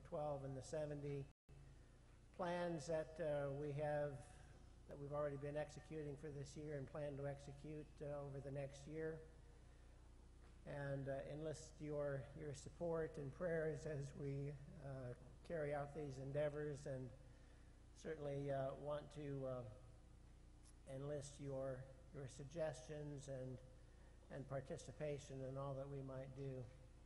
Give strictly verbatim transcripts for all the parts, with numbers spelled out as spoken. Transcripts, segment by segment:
twelve and the seventy. Plans that uh, we have, that we've already been executing for this year and plan to execute uh, over the next year. And uh, enlist your, your support and prayers as we uh, carry out these endeavors, and certainly uh, want to uh, enlist your, your suggestions and, and participation in all that we might do.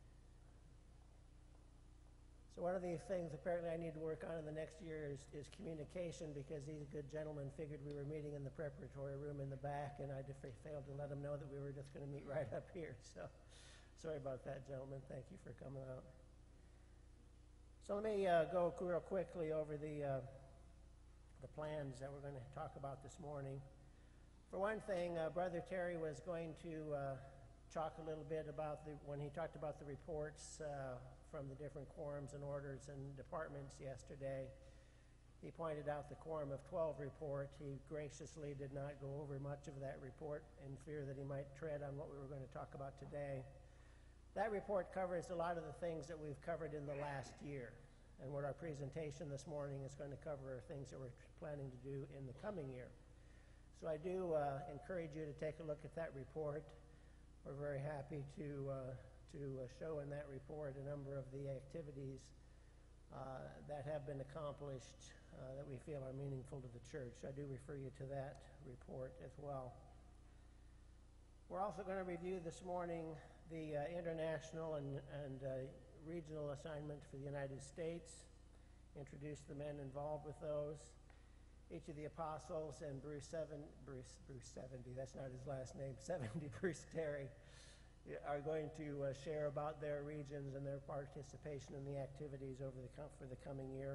So one of the things apparently I need to work on in the next year is, is communication, because these good gentlemen figured we were meeting in the preparatory room in the back, and I failed to let them know that we were just going to meet right up here. So sorry about that, gentlemen. Thank you for coming out. So let me uh, go real quickly over the, uh, the plans that we're going to talk about this morning. For one thing, uh, Brother Terry was going to uh, talk a little bit about the, when he talked about the reports uh, from the different quorums and orders and departments yesterday. He pointed out the Quorum of twelve report. He graciously did not go over much of that report in fear that he might tread on what we were going to talk about today. That report covers a lot of the things that we've covered in the last year. And what our presentation this morning is going to cover are things that we're planning to do in the coming year. So I do uh, encourage you to take a look at that report. We're very happy to, uh, to uh, show in that report a number of the activities uh, that have been accomplished uh, that we feel are meaningful to the church. I do refer you to that report as well. We're also going to review this morning the uh, international and, and uh, regional assignment for the United States, introduce the men involved with those. Each of the apostles and Bruce, seven, Bruce, Bruce seventy, that's not his last name, seventy Bruce Terry, are going to uh, share about their regions and their participation in the activities over the for the coming year.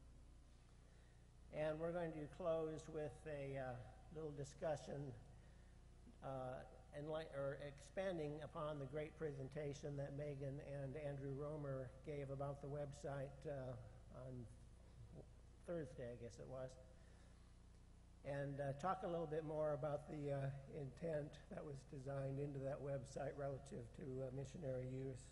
And we're going to close with a uh, little discussion uh, and or expanding upon the great presentation that Megan and Andrew Romer gave about the website uh, on Thursday, I guess it was. And uh, talk a little bit more about the uh, intent that was designed into that website relative to uh, missionary use.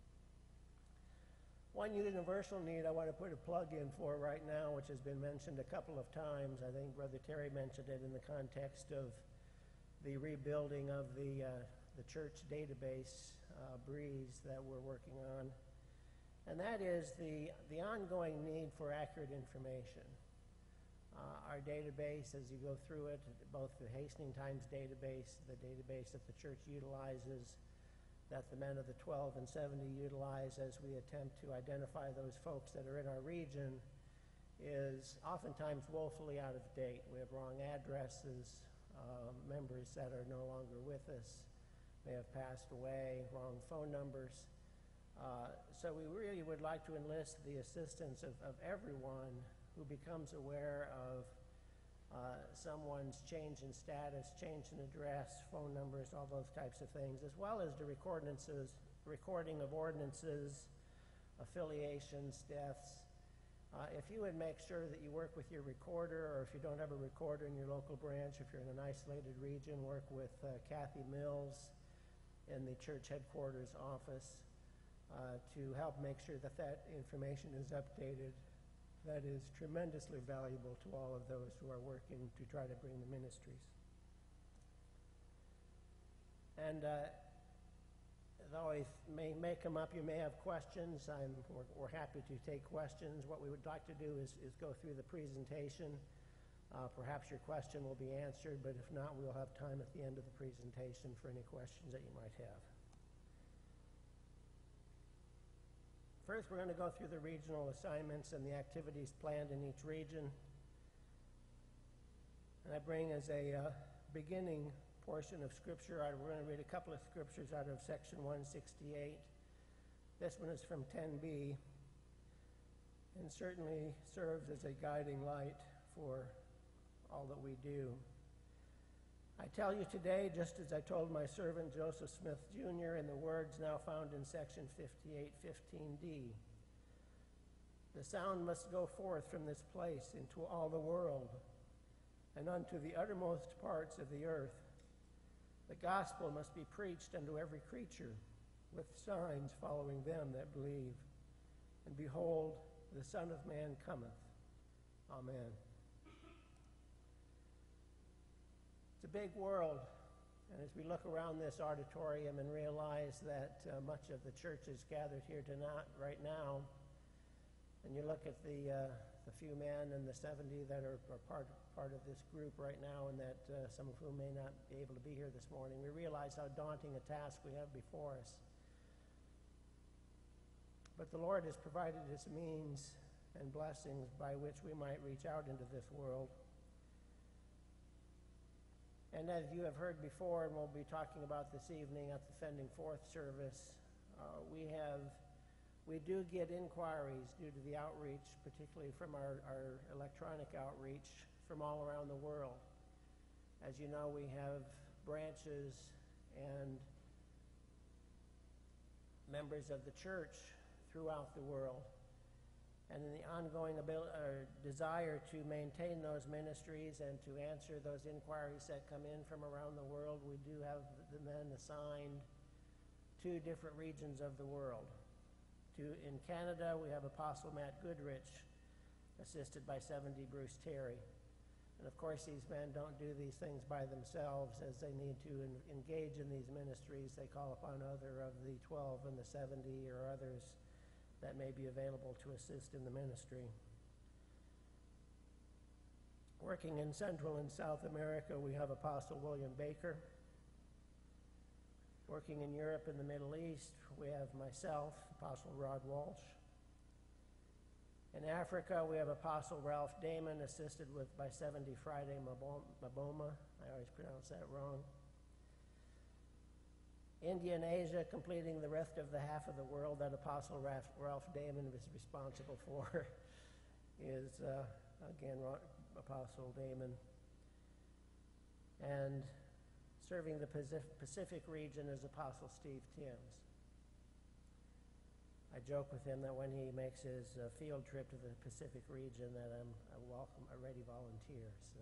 One universal need I want to put a plug in for right now, which has been mentioned a couple of times. I think Brother Terry mentioned it in the context of the rebuilding of the, uh, the church database, uh, Breeze, that we're working on. And that is the, the ongoing need for accurate information. Uh, our database, as you go through it, both the Hastening Times database, the database that the church utilizes, that the men of the twelve and seventy utilize as we attempt to identify those folks that are in our region, is oftentimes woefully out of date. We have wrong addresses, uh, members that are no longer with us may have passed away, wrong phone numbers. Uh, so we really would like to enlist the assistance of, of everyone who becomes aware of uh, someone's change in status, change in address, phone numbers, all those types of things, as well as the recordinances, recording of ordinances, affiliations, deaths. Uh, if you would make sure that you work with your recorder, or if you don't have a recorder in your local branch, if you're in an isolated region, work with uh, Kathy Mills in the church headquarters office uh, to help make sure that that information is updated. That is tremendously valuable to all of those who are working to try to bring the ministries. And uh, as always, may, may come up, you may have questions. I'm, we're, we're happy to take questions. What we would like to do is, is go through the presentation. Uh, perhaps your question will be answered, but if not, we'll have time at the end of the presentation for any questions that you might have. First, we're going to go through the regional assignments and the activities planned in each region. And I bring as a uh, beginning portion of Scripture, we're going to read a couple of scriptures out of section one sixty-eight. This one is from ten B, and certainly serves as a guiding light for all that we do. I tell you today, just as I told my servant Joseph Smith, Junior, in the words now found in section fifty-eight fifteen D. The sound must go forth from this place into all the world and unto the uttermost parts of the earth. The gospel must be preached unto every creature, with signs following them that believe. And behold, the Son of Man cometh. Amen. It's a big world, and as we look around this auditorium and realize that uh, much of the church is gathered here tonight, right now, and you look at the uh, the few men and the seventy that are, are part part of this group right now, and that uh, some of whom may not be able to be here this morning, we realize how daunting a task we have before us. But the Lord has provided us means and blessings by which we might reach out into this world. And as you have heard before, and we'll be talking about this evening at the Fending Forth service, uh, we have We do get inquiries due to the outreach, particularly from our, our electronic outreach from all around the world. As you know, we have branches and members of the church throughout the world. And in the ongoing abil- uh, desire to maintain those ministries and to answer those inquiries that come in from around the world, we do have the men assigned to different regions of the world. To, in Canada, we have Apostle Matt Goodrich, assisted by seventy Bruce Terry. And of course, these men don't do these things by themselves. As they need to en- engage in these ministries, they call upon other of the twelve and the seventy or others that may be available to assist in the ministry. Working in Central and South America, we have Apostle William Baker. Working in Europe and the Middle East, we have myself, Apostle Rod Walsh. In Africa, we have Apostle Ralph Damon, assisted with by seventy Friday Maboma. I always pronounce that wrong. India and Asia, completing the rest of the half of the world that Apostle Ralph, Ralph Damon was responsible for, is, uh, again, Apostle Damon. And serving the Pacific region is Apostle Steve Timms. I joke with him that when he makes his uh, field trip to the Pacific region that I'm a welcome, a ready volunteer. So,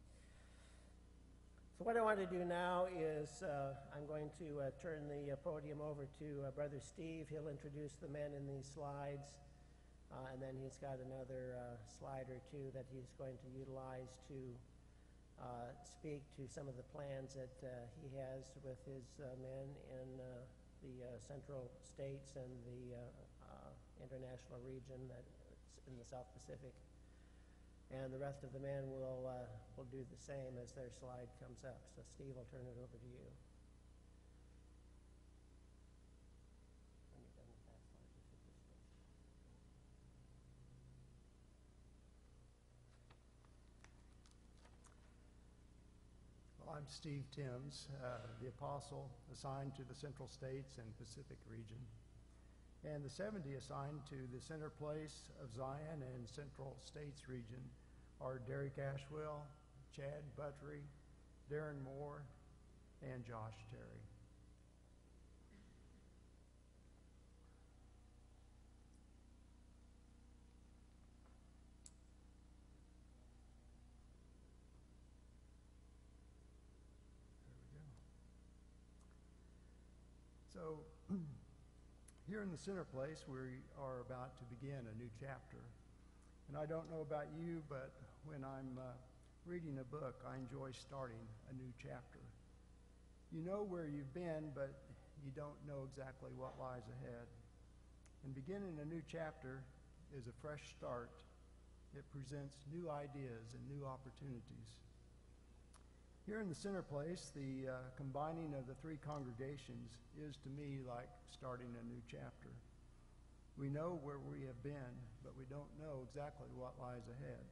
so what I want to do now is uh, I'm going to uh, turn the uh, podium over to uh, Brother Steve. He'll introduce the men in these slides, uh, and then he's got another uh, slide or two that he's going to utilize to Uh, speak to some of the plans that uh, he has with his uh, men in uh, the uh, central states and the uh, uh, international region that's in the South Pacific. And the rest of the men will, uh, will do the same as their slide comes up. So Steve, I'll turn it over to you. I'm Steve Timms, uh, the apostle assigned to the Central States and Pacific region, and the seventy assigned to the Center Place of Zion and Central States region are Derek Ashwell, Chad Buttery, Darren Moore, and Josh Terry. So here in the Center Place, we are about to begin a new chapter. And I don't know about you, but when I'm uh, reading a book, I enjoy starting a new chapter. You know where you've been, but you don't know exactly what lies ahead. And beginning a new chapter is a fresh start. It presents new ideas and new opportunities. Here in the Center Place, the uh, combining of the three congregations is to me like starting a new chapter. We know where we have been, but we don't know exactly what lies ahead.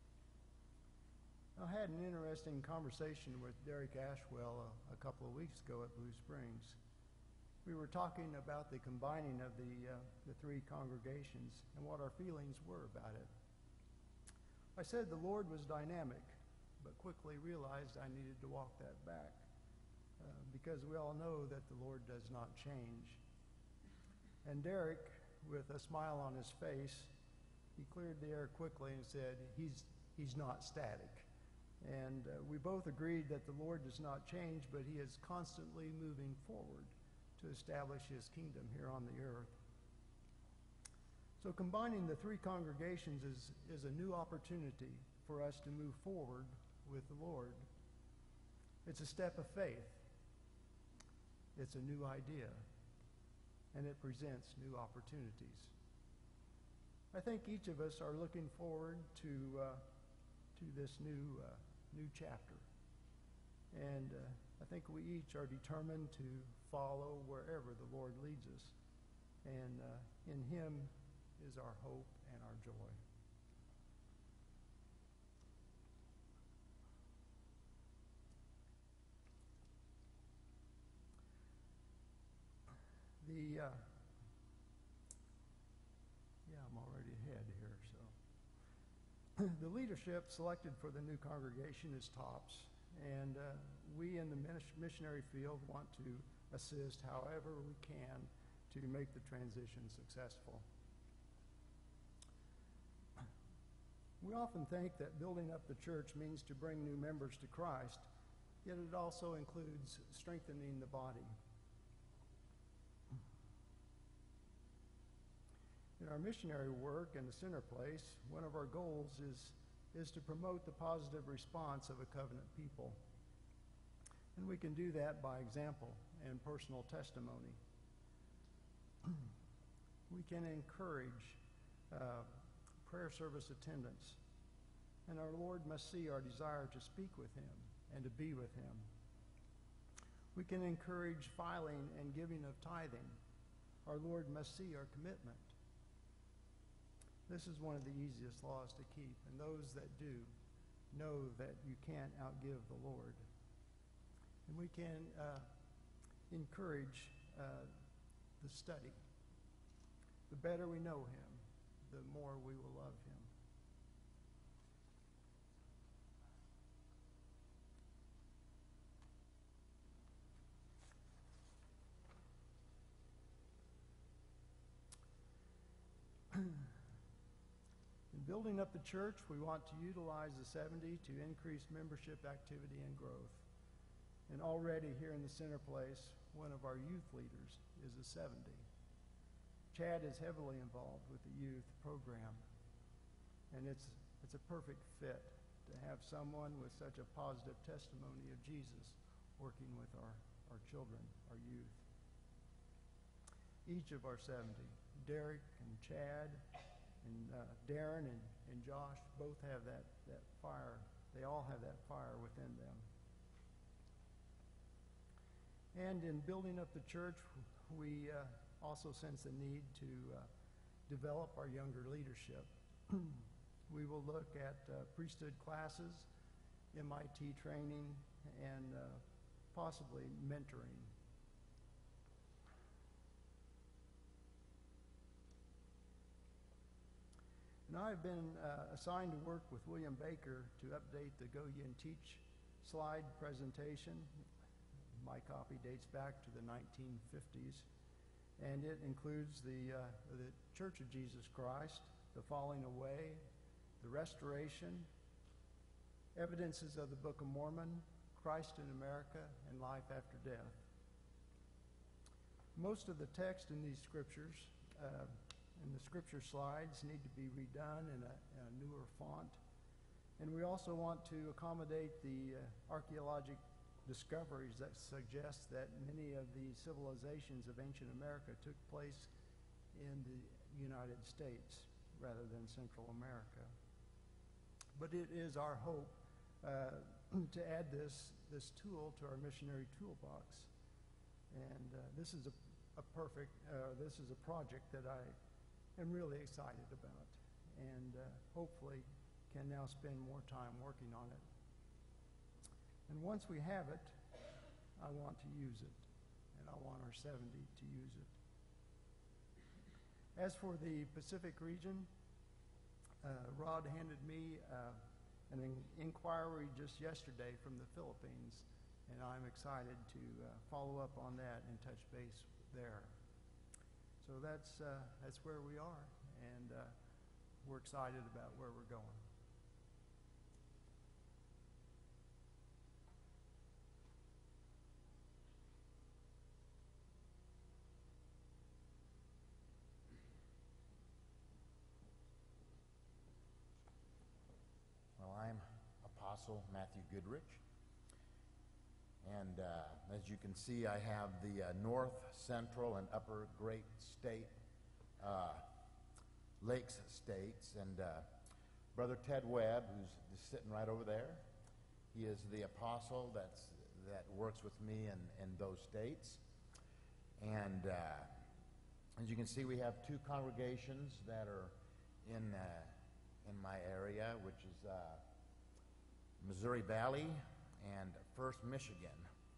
I had an interesting conversation with Derek Ashwell a, a couple of weeks ago at Blue Springs. We were talking about the combining of the, uh, the three congregations and what our feelings were about it. I said the Lord was dynamic, but quickly realized I needed to walk that back uh, because we all know that the Lord does not change. And Derek, with a smile on his face, he cleared the air quickly and said, he's, he's not static. And uh, we both agreed that the Lord does not change, but he is constantly moving forward to establish his kingdom here on the earth. So combining the three congregations is, is a new opportunity for us to move forward with the Lord. It's a step of faith. It's a new idea, and it presents new opportunities. I think each of us are looking forward to uh, to this new uh, new chapter, and uh, I think we each are determined to follow wherever the Lord leads us, and uh, in Him is our hope and our joy. The uh, yeah, I'm already ahead here. So the leadership selected for the new congregation is TOPS, and uh, we in the missionary field want to assist however we can to make the transition successful. We often think that building up the church means to bring new members to Christ, yet it also includes strengthening the body. In our missionary work in the center place, one of our goals is, is to promote the positive response of a covenant people. And we can do that by example and personal testimony. We can encourage uh, prayer service attendance. And our Lord must see our desire to speak with Him and to be with Him. We can encourage filing and giving of tithing. Our Lord must see our commitment. This is one of the easiest laws to keep, and those that do know that you can't outgive the Lord. And we can uh, encourage uh, the study. The better we know Him, the more we will love Him. In building up the church, we want to utilize the seventy to increase membership activity and growth. And already here in the center place, one of our youth leaders is a seventy. Chad is heavily involved with the youth program, and it's, it's a perfect fit to have someone with such a positive testimony of Jesus working with our, our children, our youth. Each of our seventy, Derek and Chad and uh, Darren and, and Josh, both have that, that fire. They all have that fire within them. And in building up the church, we uh, also sense the need to uh, develop our younger leadership. We will look at uh, priesthood classes, M I T training, and uh, possibly mentoring. And I've been uh, assigned to work with William Baker to update the Go Ye and Teach slide presentation. My copy dates back to the nineteen fifties, and it includes the, uh, the Church of Jesus Christ, the falling away, the restoration, evidences of the Book of Mormon, Christ in America, and life after death. Most of the text in these scriptures uh, and the scripture slides need to be redone in a, in a newer font. And we also want to accommodate the uh, archaeologic discoveries that suggest that many of the civilizations of ancient America took place in the United States rather than Central America. But it is our hope uh, to add this, this tool to our missionary toolbox. And uh, this is a, a perfect, uh, this is a project that I am really excited about, and uh, hopefully can now spend more time working on it. And once we have it, I want to use it, and I want our seventy to use it. As for the Pacific region, uh, Rod handed me uh, an in inquiry just yesterday from the Philippines, and I'm excited to uh, follow up on that and touch base there. So that's, uh, that's where we are, and uh, we're excited about where we're going. Apostle Matthew Goodrich. And uh, as you can see, I have the uh, North, Central, and Upper Great State, uh, Lakes states. And uh, Brother Ted Webb, who's just sitting right over there, he is the apostle that's, that works with me in, in those states. And uh, as you can see, we have two congregations that are in, uh, in my area, which is uh, Missouri Valley and First Michigan.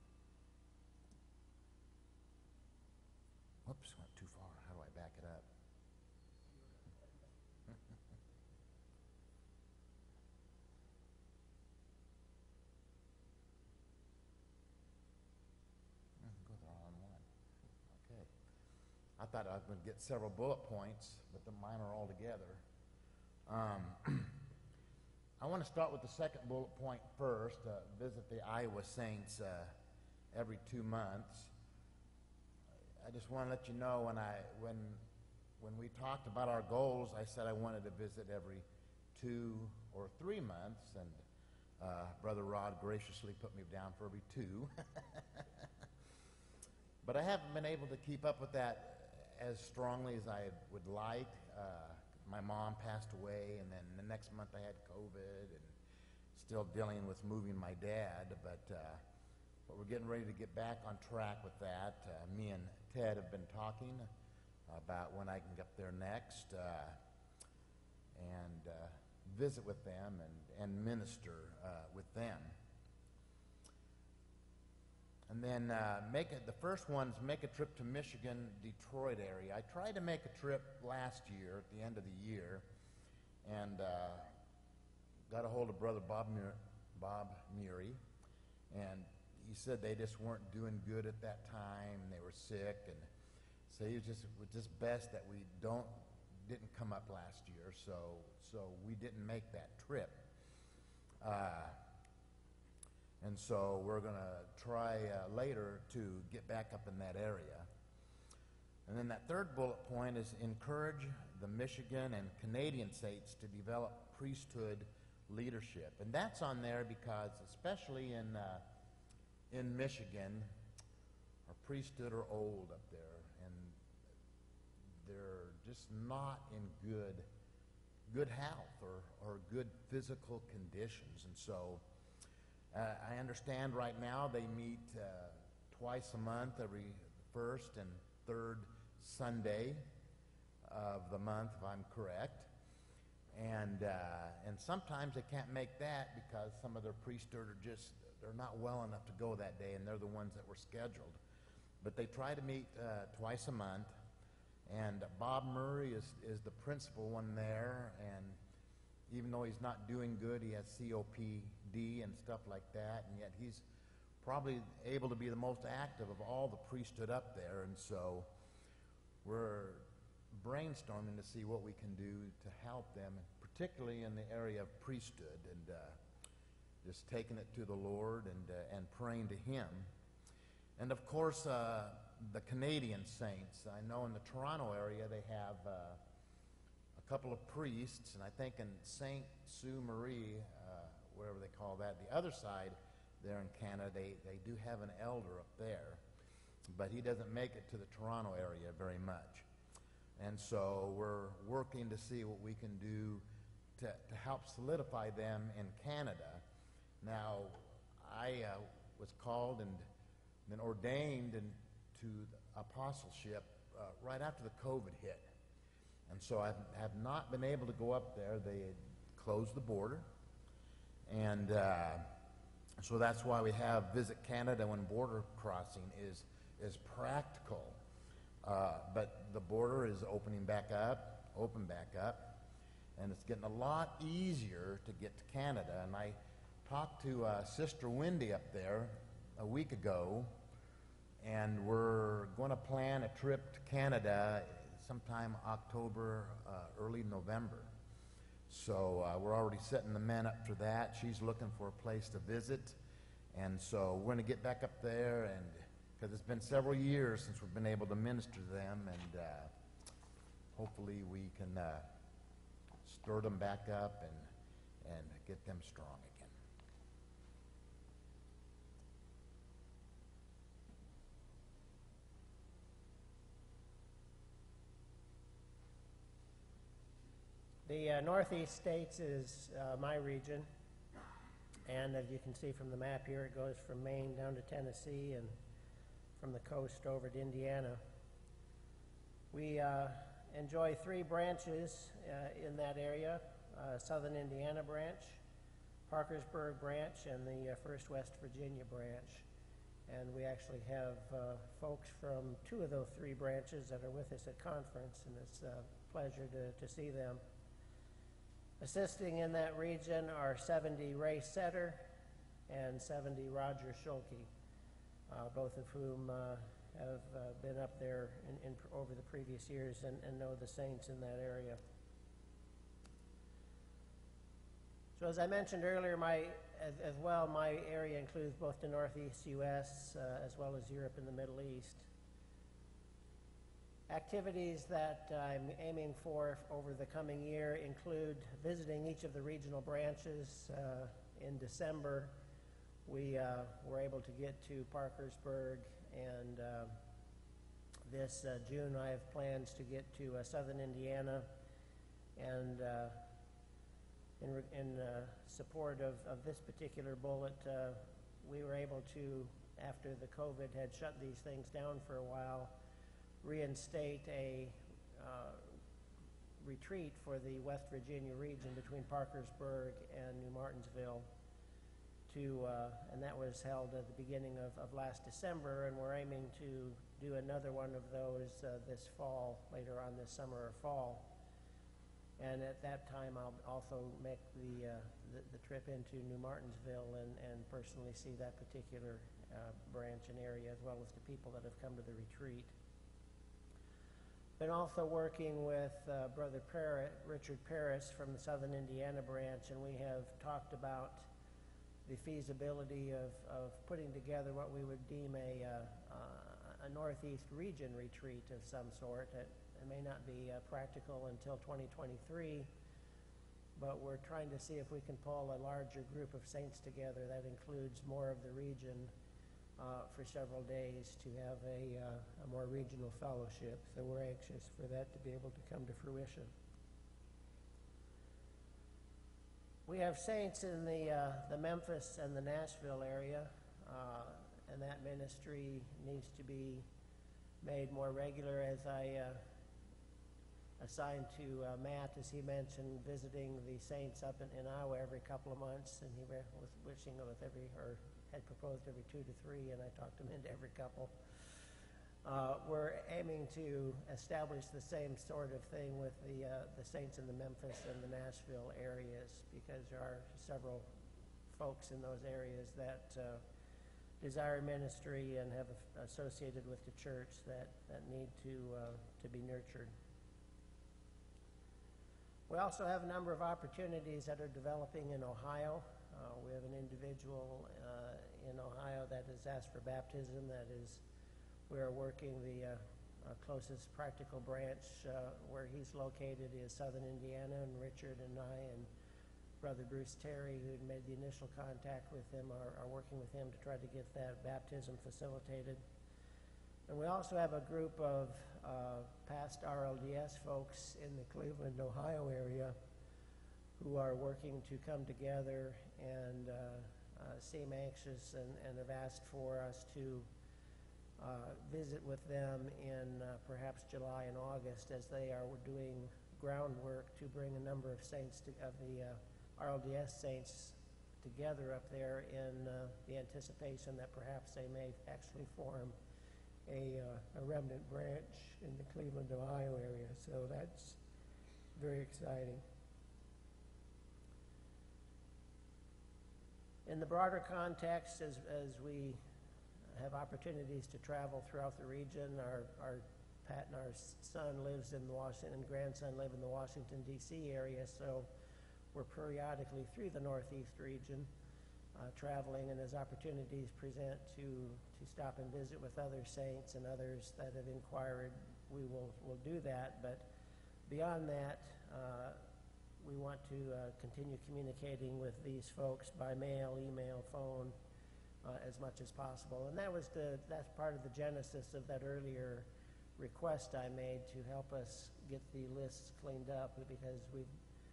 Whoops, went too far. How do I back it up? Go the wrong one. Okay. I thought I was going to get several bullet points, but the mine are all together. Um, I want to start with the second bullet point first, uh, visit the Iowa Saints uh, every two months. I just want to let you know when I when when we talked about our goals, I said I wanted to visit every two or three months, and uh, Brother Rod graciously put me down for every two. But I haven't been able to keep up with that as strongly as I would like. Uh, My mom passed away, and then the next month I had COVID, and still dealing with moving my dad. But, uh, but we're getting ready to get back on track with that. Uh, me and Ted have been talking about when I can get up there next uh, and uh, visit with them and, and minister uh, with them. And then uh, make it, the first one's make a trip to Michigan, Detroit area. I tried to make a trip last year at the end of the year, and uh, got a hold of Brother Bob, Mur- Bob Murray, and he said they just weren't doing good at that time. They were sick, and so he was just it was just best that we don't didn't come up last year. So so we didn't make that trip. Uh, And so we're going to try uh, later to get back up in that area. And then that third bullet point is encourage the Michigan and Canadian states to develop priesthood leadership. And that's on there because, especially in, uh, in Michigan, our priesthood are old up there, and they're just not in good, good health or, or good physical conditions. And so Uh, I understand right now they meet uh, twice a month, every first and third Sunday of the month, if I'm correct. And uh, and sometimes they can't make that because some of their priesthood are just, they're not well enough to go that day, and they're the ones that were scheduled. But they try to meet uh, twice a month, and Bob Murray is, is the principal one there, and even though he's not doing good, he has C O P D and stuff like that, and yet he's probably able to be the most active of all the priesthood up there. And so we're brainstorming to see what we can do to help them, particularly in the area of priesthood, and uh, just taking it to the Lord and uh, and praying to Him. And of course, uh, the Canadian saints. I know in the Toronto area they have uh, a couple of priests, and I think in Saint Sue Marie, uh, wherever they call that, the other side there in Canada, they, they do have an elder up there, but he doesn't make it to the Toronto area very much. And so we're working to see what we can do to, to help solidify them in Canada. Now, I uh, was called and then ordained into apostleship uh, right after the COVID hit. And so I have not been able to go up there. They had closed the border. And uh, so that's why we have Visit Canada when border crossing is, is practical. Uh, but the border is opening back up, open back up, and it's getting a lot easier to get to Canada. And I talked to uh, Sister Wendy up there a week ago, and we're going to plan a trip to Canada sometime October, uh, early November. So uh, we're already setting the men up for that. She's looking for a place to visit, and so we're going to get back up there, and because it's been several years since we've been able to minister to them, and uh, hopefully we can uh, stir them back up and and get them strong again. The uh, Northeast states is uh, my region, and as you can see from the map here, it goes from Maine down to Tennessee and from the coast over to Indiana. We uh, enjoy three branches uh, in that area, uh, Southern Indiana branch, Parkersburg branch, and the uh, First West Virginia branch. And we actually have uh, folks from two of those three branches that are with us at conference, and it's a pleasure to, to see them. Assisting in that region are seventy Ray Setter and seventy Roger Schulke, uh, both of whom uh, have uh, been up there in, in, over the previous years and, and know the saints in that area. So as I mentioned earlier, my, as, as well, my area includes both the Northeast U S uh, as well as Europe and the Middle East. Activities that I'm aiming for over the coming year include visiting each of the regional branches. Uh, in December, we uh, were able to get to Parkersburg, and uh, this uh, June I have plans to get to uh, Southern Indiana, and uh, in, in uh, support of, of this particular bullet, uh, we were able to, after the COVID had shut these things down for a while, reinstate a uh, retreat for the West Virginia region between Parkersburg and New Martinsville. To, uh, and that was held at the beginning of, of last December, and we're aiming to do another one of those uh, this fall, later on this summer or fall. And at that time, I'll also make the, uh, the, the trip into New Martinsville and, and personally see that particular uh, branch and area, as well as the people that have come to the retreat. Been also working with uh, Brother Parrott, Richard Paris from the Southern Indiana branch, and we have talked about the feasibility of, of putting together what we would deem a, uh, uh, a Northeast region retreat of some sort. It, it may not be uh, practical until twenty twenty-three, but we're trying to see if we can pull a larger group of saints together that includes more of the region Uh, for several days to have a, uh, a more regional fellowship. So we're anxious for that to be able to come to fruition. We have saints in the, uh, the Memphis and the Nashville area, uh, and that ministry needs to be made more regular, as I uh, assigned to uh, Matt, as he mentioned, visiting the saints up in, in Iowa every couple of months, and he was wishing it with every, or had proposed every two to three, and I talked him into every couple. Uh, we're aiming to establish the same sort of thing with the, uh, the saints in the Memphis and the Nashville areas, because there are several folks in those areas that uh, desire ministry and have associated with the church that, that need to, uh, to be nurtured. We also have a number of opportunities that are developing in Ohio. Uh, we have an individual uh, in Ohio that has asked for baptism. That is, we are working the uh, uh, closest practical branch uh, where he's located is Southern Indiana, and Richard and I and Brother Bruce Terry, who had made the initial contact with him, are, are working with him to try to get that baptism facilitated. And we also have a group of uh, past R L D S folks in the Cleveland, Ohio area who are working to come together and uh, uh, seem anxious and, and have asked for us to uh, visit with them in uh, perhaps July and August, as they are doing groundwork to bring a number of saints to, of the uh, R L D S saints together up there in uh, the anticipation that perhaps they may actually form a, uh, a remnant branch in the Cleveland, Ohio area. So that's very exciting. In the broader context, as, as we have opportunities to travel throughout the region, our, our Pat and our son lives in the Washington, and grandson live in the Washington, D C area, so we're periodically through the Northeast region, uh, traveling, and as opportunities present to, to stop and visit with other saints and others that have inquired, we will, will do that. But beyond that, uh, we want to uh, continue communicating with these folks by mail, email, phone, uh, as much as possible. And that was the, that's part of the genesis of that earlier request I made to help us get the lists cleaned up, because we've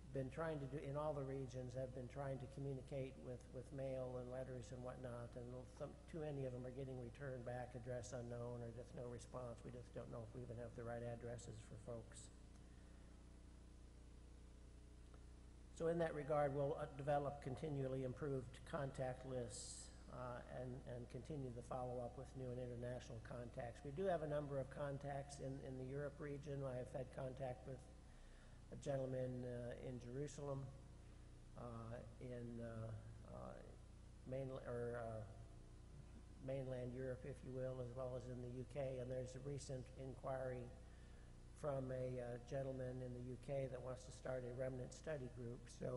been trying to do, in all the regions, have been trying to communicate with, with mail and letters and whatnot, and some, too many of them are getting returned back, address unknown, or just no response. We just don't know if we even have the right addresses for folks. So in that regard, we'll uh, develop continually improved contact lists uh, and, and continue to follow up with new and international contacts. We do have a number of contacts in, in the Europe region. I have had contact with a gentleman uh, in Jerusalem, uh, in uh, uh, mainland, or, uh, mainland Europe, if you will, as well as in the U K. And there's a recent inquiry from a uh, gentleman in the U K that wants to start a remnant study group. So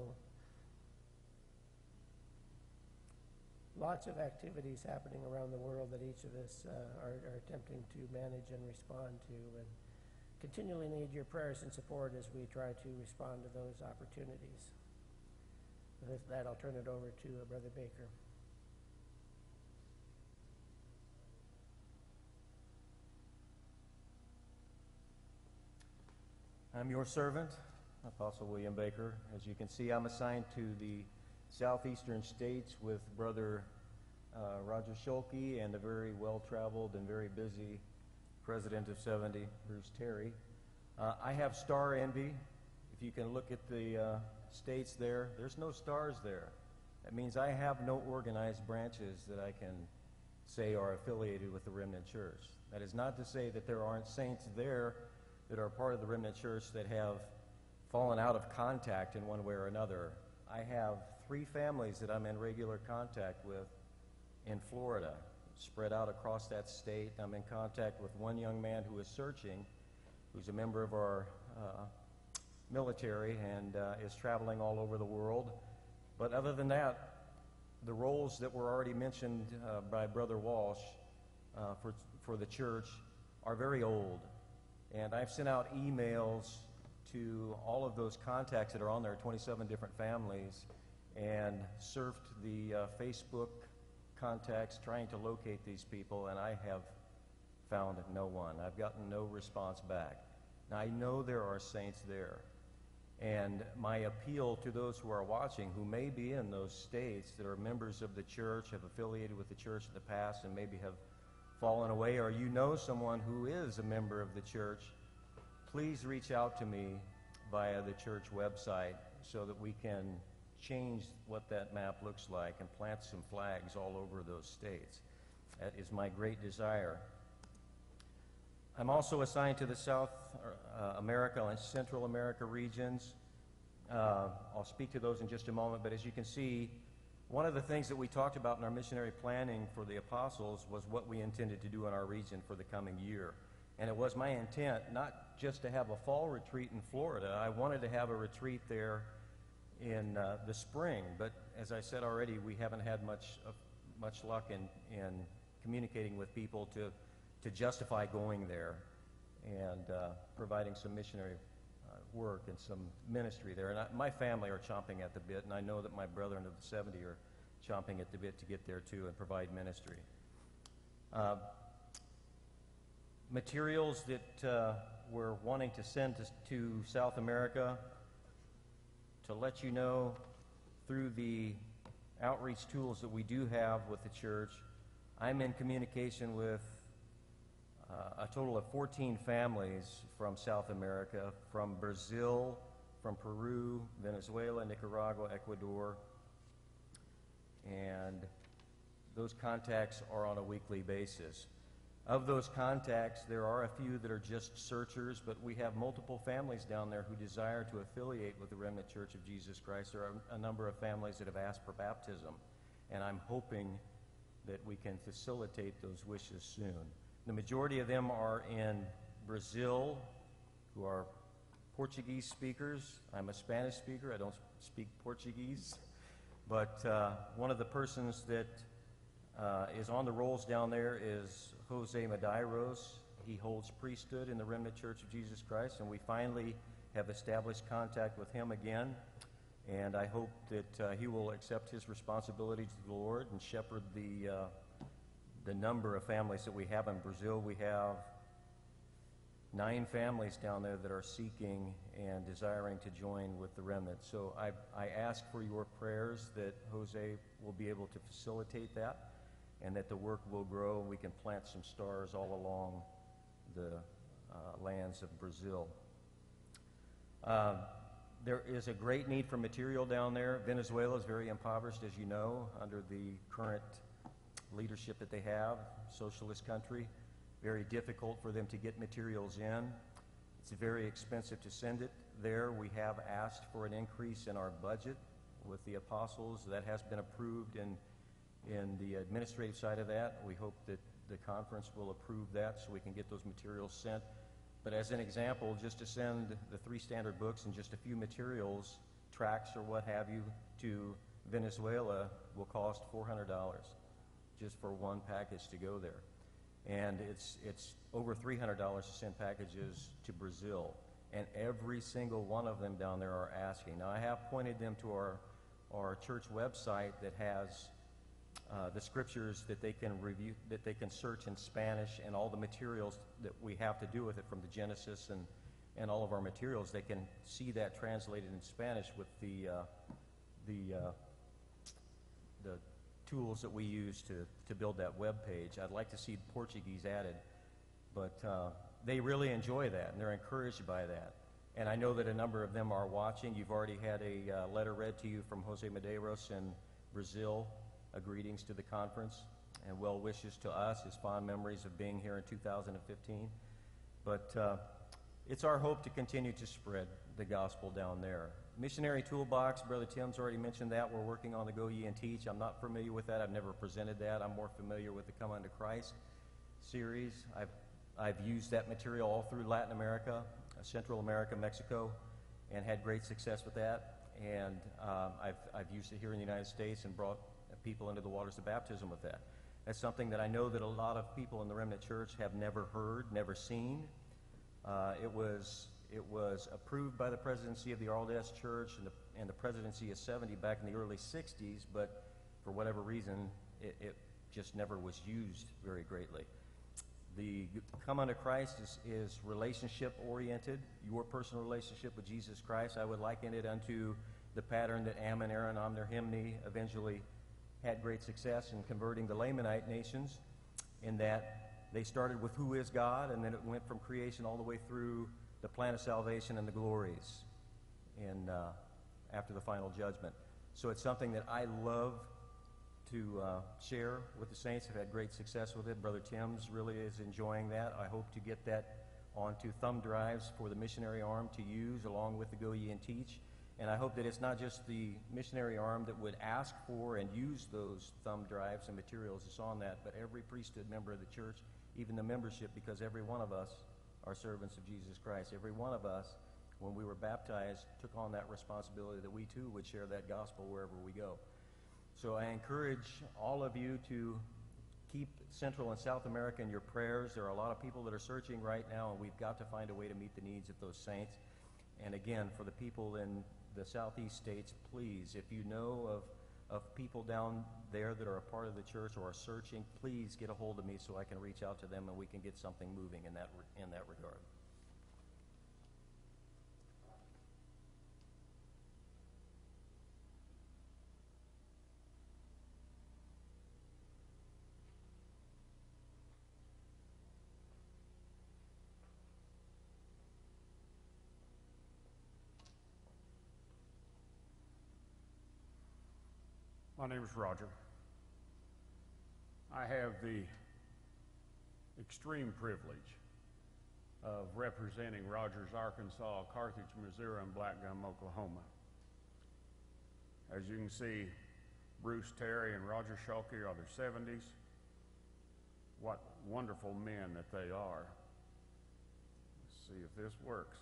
lots of activities happening around the world that each of us uh, are, are attempting to manage and respond to, and continually need your prayers and support as we try to respond to those opportunities. With that, I'll turn it over to uh, Brother Baker. I'm your servant, Apostle William Baker. As you can see, I'm assigned to the southeastern states with Brother uh, Roger Schulke and the very well-traveled and very busy President of seventy, Bruce Terry. Uh, I have star envy. If you can look at the uh, states there, there's no stars there. That means I have no organized branches that I can say are affiliated with the Remnant Church. That is not to say that there aren't saints there that are part of the Remnant Church that have fallen out of contact in one way or another. I have three families that I'm in regular contact with in Florida, spread out across that state. I'm in contact with one young man who is searching, who's a member of our uh, military and uh, is traveling all over the world. But other than that, the roles that were already mentioned uh, by Brother Walsh uh, for, for the church are very old. And I've sent out emails to all of those contacts that are on there, twenty-seven different families, and surfed the uh, Facebook contacts trying to locate these people, and I have found no one. I've gotten no response back. Now, I know there are saints there, and my appeal to those who are watching, who may be in those states that are members of the church, have affiliated with the church in the past, and maybe have fallen away, or you know someone who is a member of the church, please reach out to me via the church website so that we can change what that map looks like and plant some flags all over those states. That is my great desire. I'm also assigned to the South uh, America and Central America regions. Uh, I'll speak to those in just a moment, but as you can see, one of the things that we talked about in our missionary planning for the apostles was what we intended to do in our region for the coming year. And it was my intent not just to have a fall retreat in Florida. I wanted to have a retreat there in uh, the spring, but as I said already, we haven't had much uh, much luck in, in communicating with people to, to justify going there and uh, providing some missionary uh, work and some ministry there. And I, my family are chomping at the bit, and I know that my brethren of the seventy are chomping at the bit to get there too and provide ministry. Uh, materials that uh, we're wanting to send to, to South America, to let you know through the outreach tools that we do have with the church, I'm in communication with uh, a total of fourteen families from South America, from Brazil, from Peru, Venezuela, Nicaragua, Ecuador, and those contacts are on a weekly basis. Of those contacts, there are a few that are just searchers, but we have multiple families down there who desire to affiliate with the Remnant Church of Jesus Christ. There are a number of families that have asked for baptism, and I'm hoping that we can facilitate those wishes soon. The majority of them are in Brazil, who are Portuguese speakers. I'm a Spanish speaker. I don't speak Portuguese. But uh, one of the persons that uh, is on the rolls down there is Jose Medeiros. He holds priesthood in the Remnant Church of Jesus Christ, and we finally have established contact with him again. And I hope that uh, he will accept his responsibility to the Lord and shepherd the uh, the number of families that we have in Brazil. We have nine families down there that are seeking and desiring to join with the remnant. So I, I ask for your prayers that Jose will be able to facilitate that and that the work will grow and we can plant some stars all along the uh, lands of Brazil. Um, there is a great need for material down there. Venezuela is very impoverished, as you know, under the current leadership that they have, socialist country. Very difficult for them to get materials in. It's very expensive to send it there. We have asked for an increase in our budget with the apostles. That has been approved in, in the administrative side of that. We hope that the conference will approve that so we can get those materials sent. But as an example, just to send the three standard books and just a few materials, tracts or what have you, to Venezuela will cost four hundred dollars just for one package to go there. And it's, it's over three hundred dollars to send packages to Brazil. And every single one of them down there are asking. Now, I have pointed them to our, our church website that has uh, the scriptures that they can review, that they can search in Spanish, and all the materials that we have to do with it, from the Genesis and, and all of our materials. They can see that translated in Spanish with the, uh, the, uh, the tools that we use to, to build that web page. I'd like to see Portuguese added, but uh, they really enjoy that, and they're encouraged by that. And I know that a number of them are watching. You've already had a uh, letter read to you from Jose Medeiros in Brazil, uh, greetings to the conference, and well wishes to us, his fond memories of being here in two thousand fifteen. But uh, it's our hope to continue to spread the gospel down there. Missionary Toolbox, Brother Tim's already mentioned that. We're working on the Go Ye and Teach. I'm not familiar with that. I've never presented that. I'm more familiar with the Come Unto Christ series. I've, I've used that material all through Latin America, uh, Central America, Mexico, and had great success with that. And um, I've, I've used it here in the United States and brought people into the waters of baptism with that. That's something that I know that a lot of people in the Remnant Church have never heard, never seen. Uh, it was It was approved by the presidency of the Arldes Church and the, and the presidency of seventy back in the early sixties, but for whatever reason, it, it just never was used very greatly. The Come Unto Christ is, is relationship-oriented, your personal relationship with Jesus Christ. I would liken it unto the pattern that Ammon, Aaron, Omner, Himni eventually had great success in converting the Lamanite nations, in that they started with who is God, and then it went from creation all the way through the plan of salvation and the glories in, uh, after the final judgment. So it's something that I love to uh, share with the saints. I've had great success with it. Brother Tim's really is enjoying that. I hope to get that onto thumb drives for the missionary arm to use along with the Go Ye and Teach. And I hope that it's not just the missionary arm that would ask for and use those thumb drives and materials that's on that, but every priesthood member of the church, even the membership, because every one of us are servants of Jesus Christ. Every one of us, when we were baptized, took on that responsibility that we too would share that gospel wherever we go. So I encourage all of you to keep Central and South America in your prayers. There are a lot of people that are searching right now, and we've got to find a way to meet the needs of those saints. And again, for the people in the Southeast states, please, if you know of of people down there that are a part of the church or are searching, please get a hold of me so I can reach out to them and we can get something moving in that in that regard. My name is Roger. I have the extreme privilege of representing Rogers, Arkansas, Carthage, Missouri, and Black Gum, Oklahoma. As you can see, Bruce Terry and Roger Schulke are their seventies. What wonderful men that they are. Let's see if this works.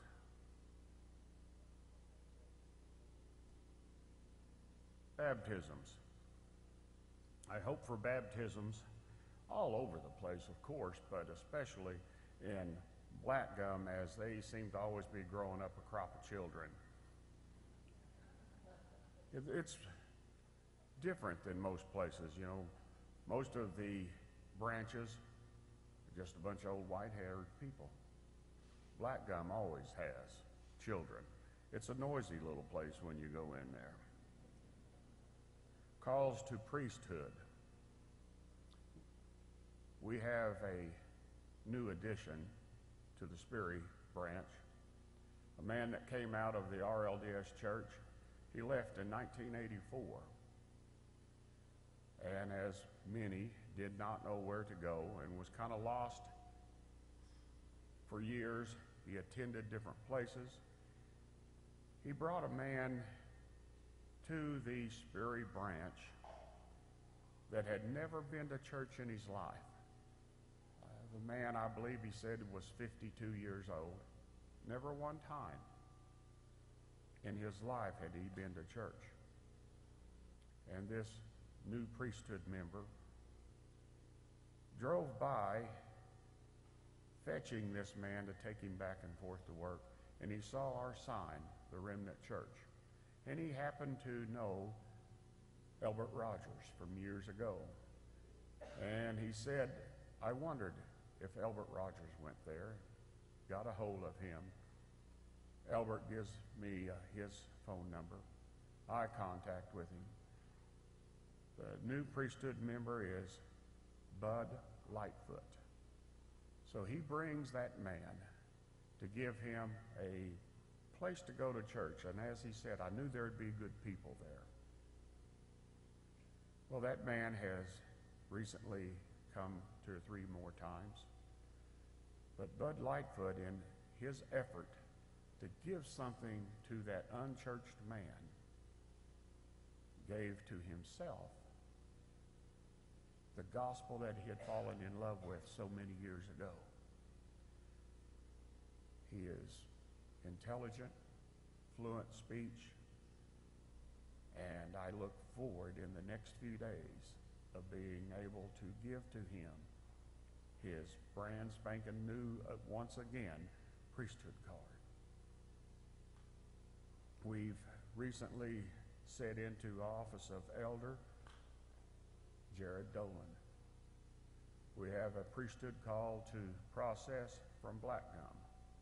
Baptisms. I hope for baptisms all over the place, of course, but especially in Black Gum, as they seem to always be growing up a crop of children. It, it's different than most places, you know. Most of the branches are just a bunch of old white-haired people. Black Gum always has children. It's a noisy little place when you go in there. Calls to priesthood. We have a new addition to the Sperry branch, a man that came out of the R L D S church. He left in nineteen eighty-four, and as many did not know where to go and was kind of lost for years. He attended different places. He brought a man to the Sperry branch that had never been to church in his life. Uh, the man, I believe he said, was fifty-two years old. Never one time in his life had he been to church. And this new priesthood member drove by fetching this man to take him back and forth to work, and he saw our sign, the Remnant Church. And he happened to know Elbert Rogers from years ago. And he said, I wondered if Elbert Rogers went there, got a hold of him. Elbert gives me uh, his phone number. Eye contact with him. The new priesthood member is Bud Lightfoot. So he brings that man to give him a place to go to church. And as he said, I knew there'd be good people there. Well, that man has recently come two or three more times. But Bud Lightfoot, in his effort to give something to that unchurched man, gave to himself the gospel that he had fallen in love with so many years ago. He is intelligent, fluent speech, and I look forward in the next few days of being able to give to him his brand spanking new, uh, once again, priesthood card. We've recently set into office of elder Jared Dolan. We have a priesthood call to process from Black Gum.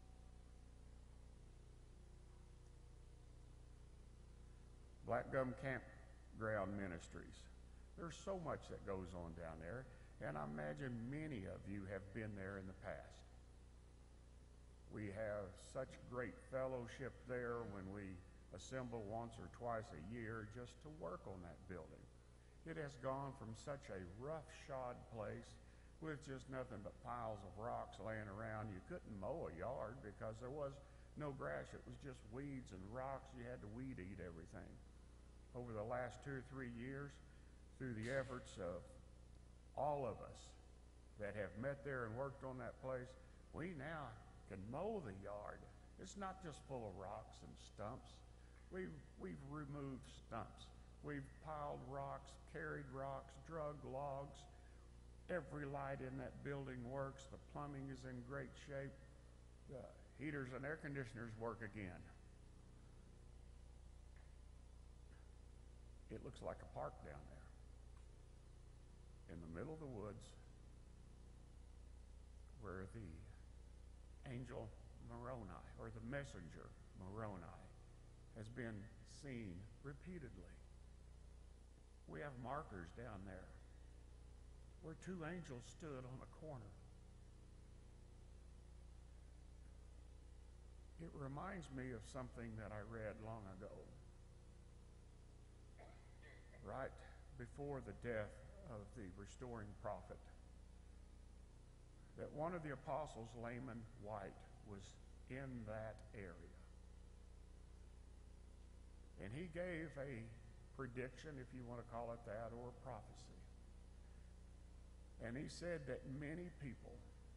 Black Gum Campground Ministries. There's so much that goes on down there, and I imagine many of you have been there in the past. We have such great fellowship there when we assemble once or twice a year just to work on that building. It has gone from such a rough-shod place with just nothing but piles of rocks laying around. You couldn't mow a yard because there was no grass. It was just weeds and rocks. You had to weed eat everything. Over the last two or three years, through the efforts of all of us that have met there and worked on that place, we now can mow the yard. It's not just full of rocks and stumps. We've, we've removed stumps. We've piled rocks, carried rocks, drug logs. Every light in that building works. The plumbing is in great shape. The heaters and air conditioners work again. It looks like a park down there in the middle of the woods where the angel Moroni, or the messenger Moroni, has been seen repeatedly. We have markers down there where two angels stood on a corner. It reminds me of something that I read long ago, right before the death of the restoring prophet, that one of the apostles, Layman White, was in that area. And he gave a prediction, if you want to call it that, or a prophecy. And he said that many people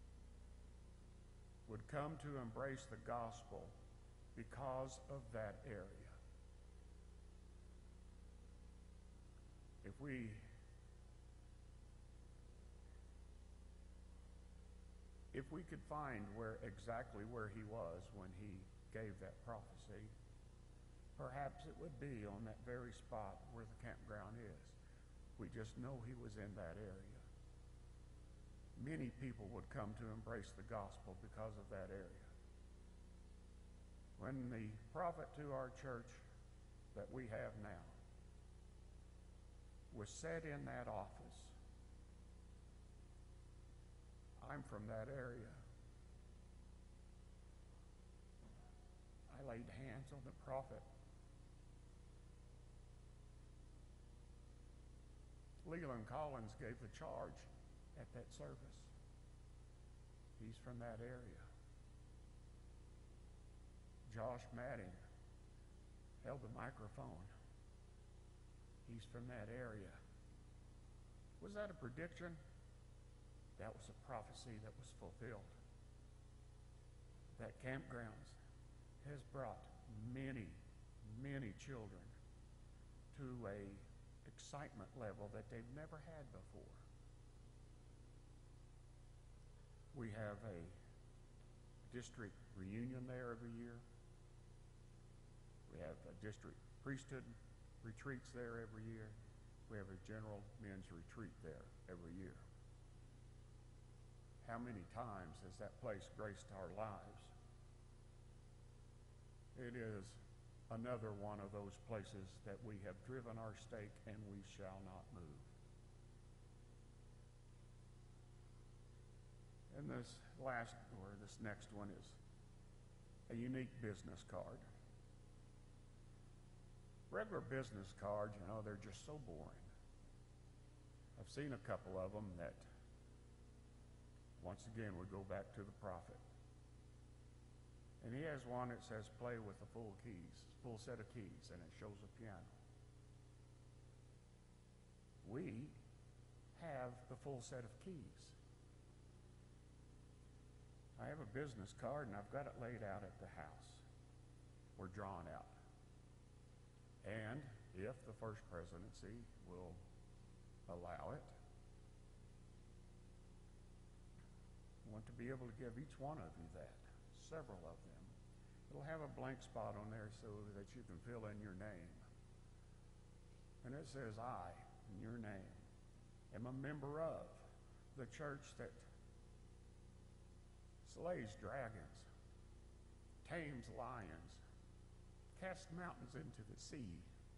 would come to embrace the gospel because of that area. If we if we could find where exactly where he was when he gave that prophecy, perhaps it would be on that very spot where the campground is. We just know he was in that area. Many people would come to embrace the gospel because of that area. When the prophet to our church that we have now was set in that office, I'm from that area. I laid hands on the prophet. Leland Collins gave the charge at that service. He's from that area. Josh Madding held the microphone. He's from that area. Was that a prediction? That was a prophecy that was fulfilled. That campgrounds has brought many, many children to a excitement level that they've never had before. We have a district reunion there every year. We have a district priesthood retreats there every year. We have a general men's retreat there every year. How many times has that place graced our lives? It is another one of those places that we have driven our stake and we shall not move. And this last, or this next one is a unique business card. Regular business cards, you know, they're just so boring. I've seen a couple of them that, once again, we go back to the prophet. And he has one that says, play with the full keys, full set of keys, and it shows a piano. We have the full set of keys. I have a business card, and I've got it laid out at the house. We're drawn out. And if the first presidency will allow it, I want to be able to give each one of you that, several of them. It'll have a blank spot on there so that you can fill in your name. And it says, I, in your name, am a member of the church that slays dragons, tames lions, casts mountains into the sea,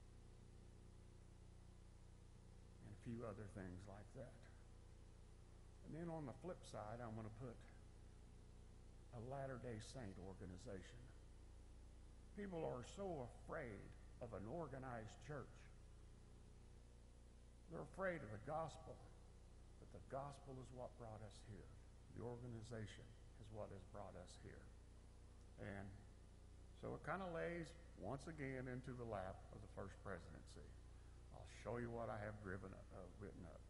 and a few other things like that. And then on the flip side, I'm going to put a Latter-day Saint organization. People are so afraid of an organized church. They're afraid of the gospel, but the gospel is what brought us here. The organization is what has brought us here. And so it kind of lays, once again, into the lap of the first presidency. I'll show you what I have driven, uh, written up.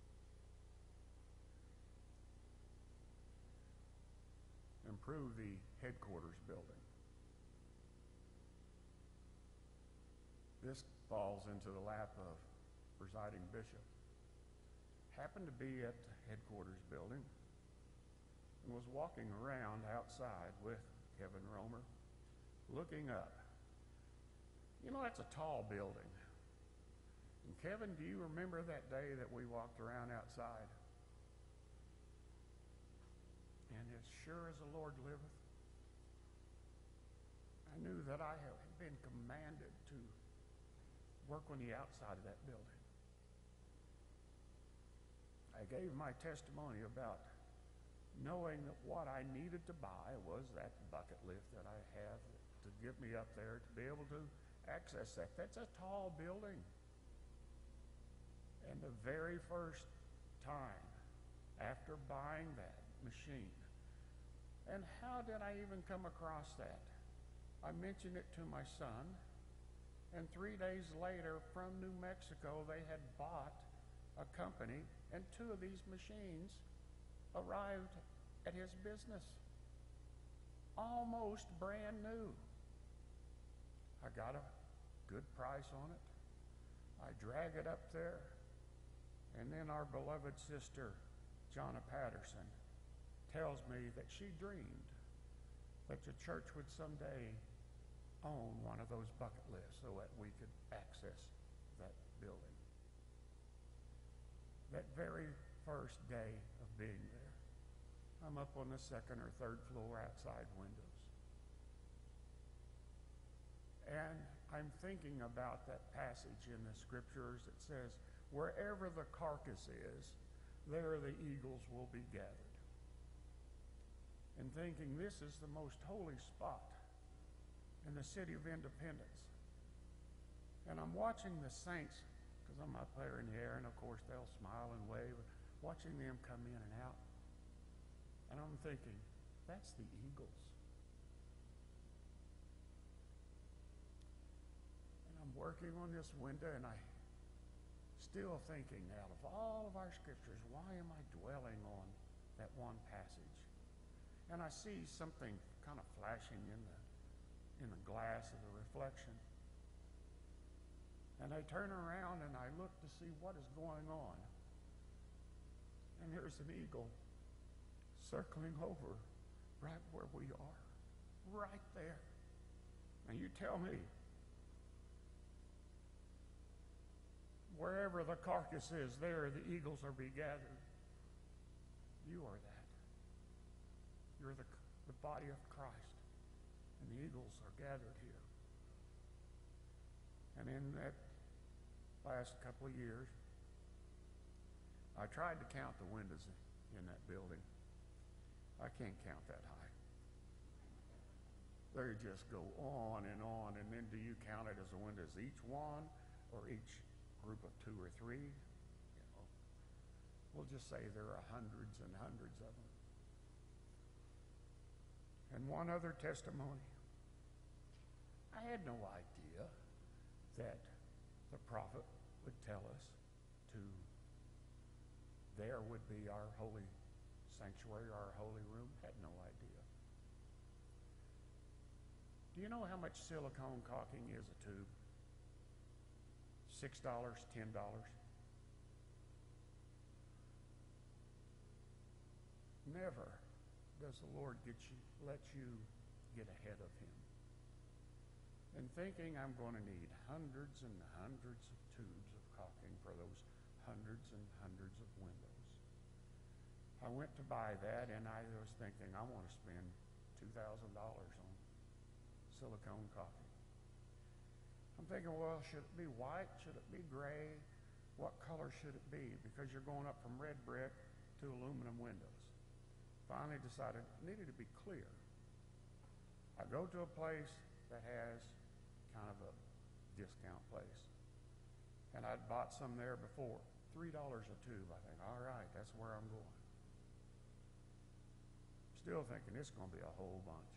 Improve the headquarters building. This falls into the lap of presiding bishop. Happened to be at the headquarters building and was walking around outside with Kevin Romer, looking up. You know, that's a tall building. And Kevin, do you remember that day that we walked around outside? And as sure as the Lord liveth, I knew that I had been commanded to work on the outside of that building. I gave my testimony about knowing that what I needed to buy was that bucket lift that I have to get me up there to be able to access that. That's a tall building. And the very first time after buying that machine, and how did I even come across that? I mentioned it to my son, and three days later from New Mexico, they had bought a company, and two of these machines arrived at his business. Almost brand new. I got a good price on it. I drag it up there, and then our beloved sister, Jonna Patterson, tells me that she dreamed that the church would someday own one of those bucket lifts so that we could access that building. That very first day of being there, I'm up on the second or third floor outside windows. And I'm thinking about that passage in the scriptures that says, wherever the carcass is, there the eagles will be gathered. And thinking this is the most holy spot in the city of Independence. And I'm watching the saints, because I'm up there in the air, and of course they'll smile and wave, watching them come in and out. And I'm thinking, that's the eagles. And I'm working on this window, and I still thinking, out of all of our scriptures, why am I dwelling on that one passage? And I see something kind of flashing in the in the glass of the reflection. And I turn around and I look to see what is going on. And there's an eagle circling over right where we are, right there. Now you tell me, wherever the carcass is, there the eagles are be gathered. You are that. You're the, the body of Christ, and the eagles are gathered here. And in that last couple of years, I tried to count the windows in that building. I can't count that high. They just go on and on, and then do you count it as the windows, each one or each group of two or three? You know, we'll just say there are hundreds and hundreds of them. And one other testimony. I had no idea that the prophet would tell us to, there would be our holy sanctuary, our holy room. Had no idea. Do you know how much silicone caulking is a tube? Six dollars, ten dollars. Never does the Lord get you, let you get ahead of him. And thinking I'm going to need hundreds and hundreds of tubes of caulking for those hundreds and hundreds of windows. I went to buy that, and I was thinking, I want to spend two thousand dollars on silicone caulking. I'm thinking, well, should it be white? Should it be gray? What color should it be? Because you're going up from red brick to aluminum windows. Finally decided it needed to be clear. I go to a place that has kind of a discount place. And I'd bought some there before. three dollars a tube. I think, all right, that's where I'm going. Still thinking it's going to be a whole bunch.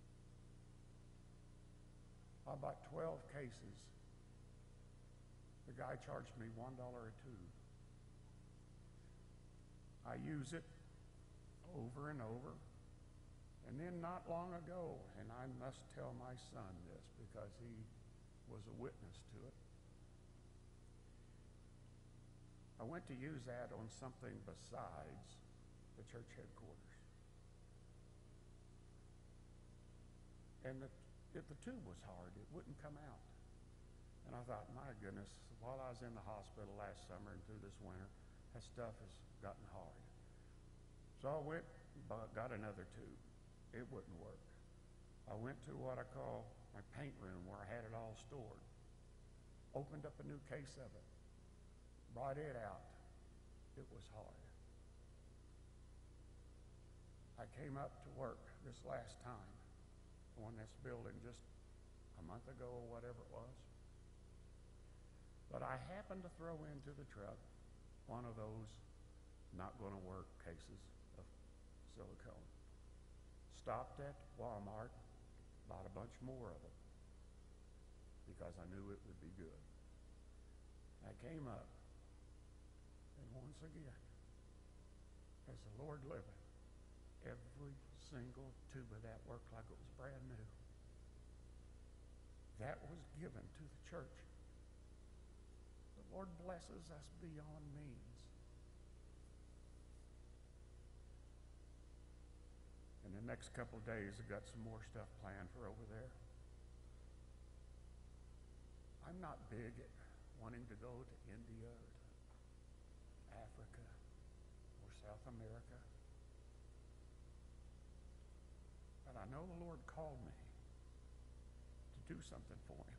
I bought twelve cases. The guy charged me one dollar a tube. I use it over and over. And then not long ago, and I must tell my son this because he was a witness to it, I went to use that on something besides the church headquarters. And the, if the tube was hard, it wouldn't come out. And I thought, my goodness, while I was in the hospital last summer and through this winter, that stuff has gotten hard. So I went and bought, got another tube. It wouldn't work. I went to what I call my paint room where I had it all stored. Opened up a new case of it. Brought it out. It was hard. I came up to work this last time on this building just a month ago or whatever it was. But I happened to throw into the truck one of those not going to work cases of silicone. Stopped at Walmart, bought a bunch more of it because I knew it would be good. I came up, and once again, as the Lord liveth, every single tube of that worked like it was brand new. That was given to the church. The Lord blesses us beyond means. In the next couple of days, I've got some more stuff planned for over there. I'm not big at wanting to go to India or to Africa or South America. But I know the Lord called me to do something for him.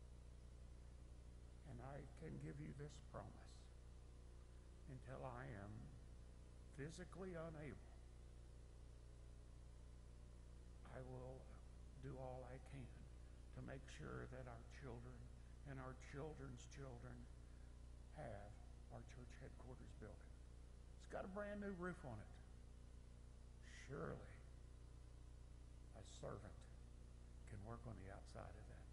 And I can give you this promise: until I am physically unable, I will do all I can to make sure that our children and our children's children have our church headquarters building. It's got a brand new roof on it. Surely a servant can work on the outside of that.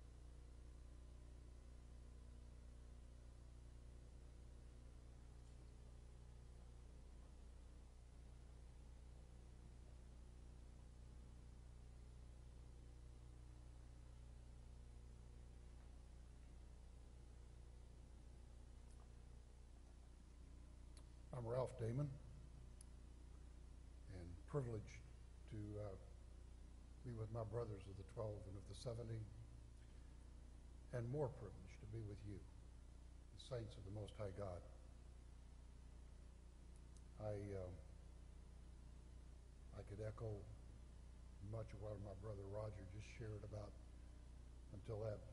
I'm Ralph Damon, and privileged to uh, be with my brothers of the twelve and of the seventy, and more privileged to be with you, the saints of the Most High God. I, um, I could echo much of what my brother Roger just shared about until that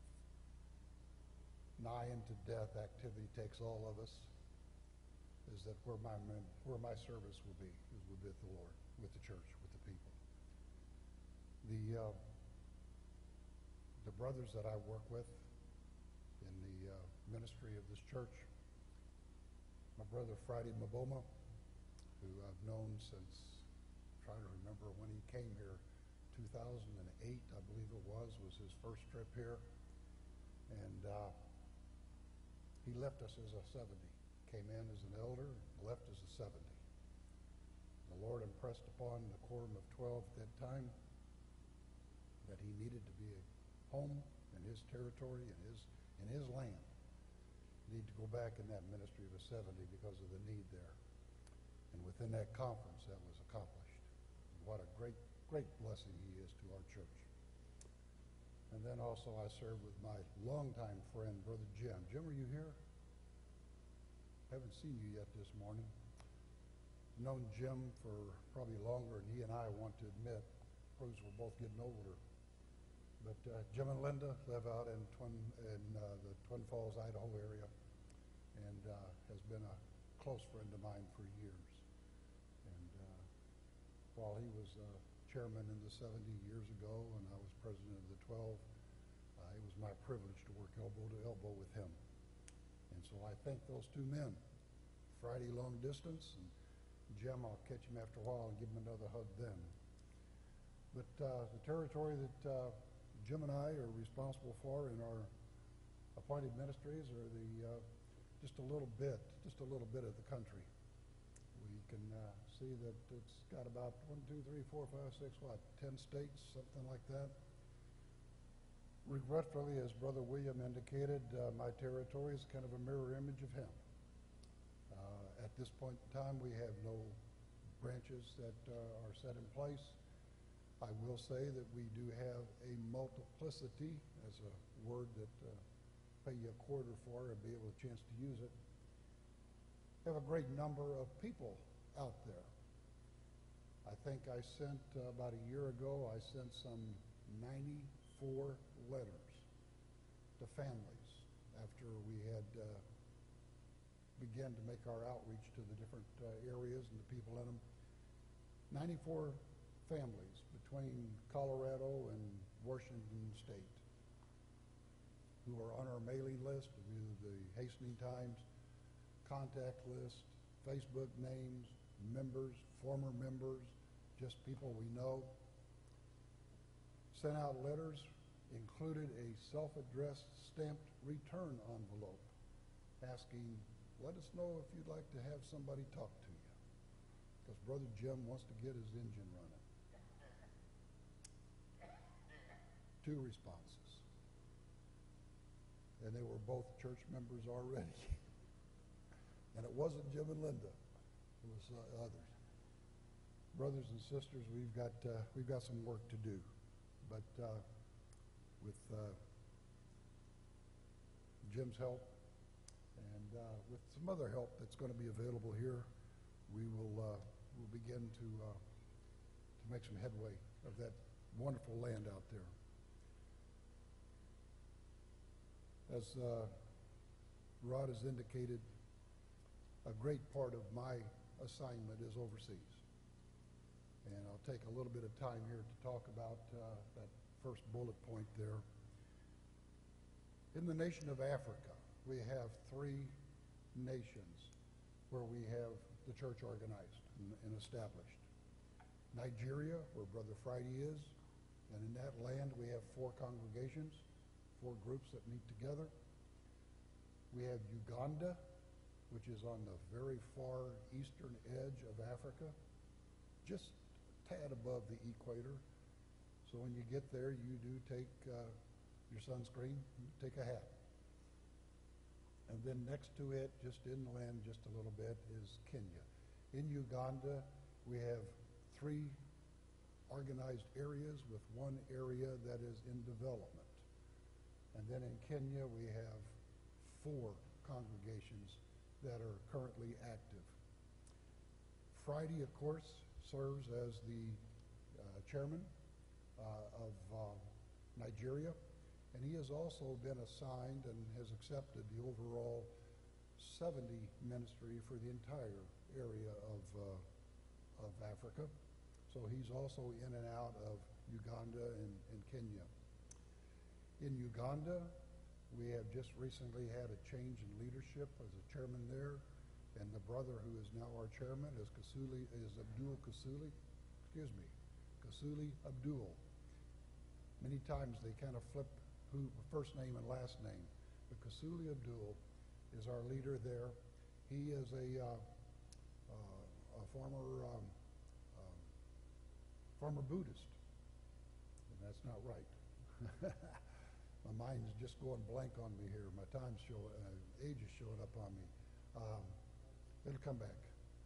nigh unto death activity takes all of us, is that where my where my service will be is with the Lord, with the church, with the people. The uh, the brothers that I work with in the uh, ministry of this church, my brother Friday Maboma, who I've known since, I'm trying to remember when he came here, two thousand eight, I believe it was, was his first trip here, and uh, he left us as a seventy. Came in as an elder, left as a seventy. The Lord impressed upon the Quorum of twelve at that time that he needed to be a home in his territory, in his in his land. Need to go back in that ministry of a seventy because of the need there. And within that conference, that was accomplished. What a great, great blessing he is to our church. And then also I served with my longtime friend, Brother Jim. Jim, are you here? Haven't seen you yet this morning. Known Jim for probably longer than he and I want to admit. Proves we're both getting older. But uh, Jim and Linda live out in Twin in uh, the Twin Falls, Idaho area, and uh, has been a close friend of mine for years. And uh, while he was uh, chairman in the seventy years ago, and I was president of the twelve, uh, it was my privilege to work elbow to elbow with him. And so I thank those two men. Friday long distance, and Jim, I'll catch him after a while and give him another hug then. But uh, the territory that uh, Jim and I are responsible for in our appointed ministries are the uh, just a little bit, just a little bit of the country. We can uh, see that it's got about one, two, three, four, five, six, what, ten states, something like that. Regretfully, as Brother William indicated, uh, my territory is kind of a mirror image of him. Uh, at this point in time, we have no branches that uh, are set in place. I will say that we do have a multiplicity, as a word that uh, pay you a quarter for and be able to chance to use it. We have a great number of people out there. I think I sent, uh, about a year ago, I sent some ninety-four letters to families after we had uh, began to make our outreach to the different uh, areas and the people in them. ninety-four families between Colorado and Washington State who are on our mailing list, either the Hastening Times contact list, Facebook names, members, former members, just people we know. Sent out letters, included a self-addressed stamped return envelope asking, let us know if you'd like to have somebody talk to you, because Brother Jim wants to get his engine running. Two responses. And they were both church members already. And it wasn't Jim and Linda. It was uh, others. Brothers and sisters, we've got, uh, we've got some work to do. But uh, with uh, Jim's help and uh, with some other help that's going to be available here, we will uh, we'll begin to uh, to make some headway of that wonderful land out there. As uh, Rod has indicated, a great part of my assignment is overseas. And I'll take a little bit of time here to talk about uh, that first bullet point there. In the nation of Africa, we have three nations where we have the church organized and, and established. Nigeria, where Brother Friday is, and in that land we have four congregations, four groups that meet together. We have Uganda, which is on the very far eastern edge of Africa, just a tad above the equator. So when you get there, you do take uh, your sunscreen, take a hat. And then next to it, just inland just a little bit, is Kenya. In Uganda, we have three organized areas with one area that is in development. And then in Kenya, we have four congregations that are currently active. Friday, of course, serves as the uh, chairman uh, of uh, Nigeria, and he has also been assigned and has accepted the overall seventy ministry for the entire area of, uh, of Africa. So he's also in and out of Uganda and, and Kenya. In Uganda, we have just recently had a change in leadership as a chairman there, and the brother who is now our chairman is Kasuli, is Abdul Kasuli, excuse me, Kasuli Abdul. Many times they kind of flip who first name and last name, but Kasuli Abdul is our leader there. He is a, uh, uh, a former um, um, former Buddhist, and that's not right. My mind is just going blank on me here. My time's show, uh, age is showing up on me. Um, it'll come back.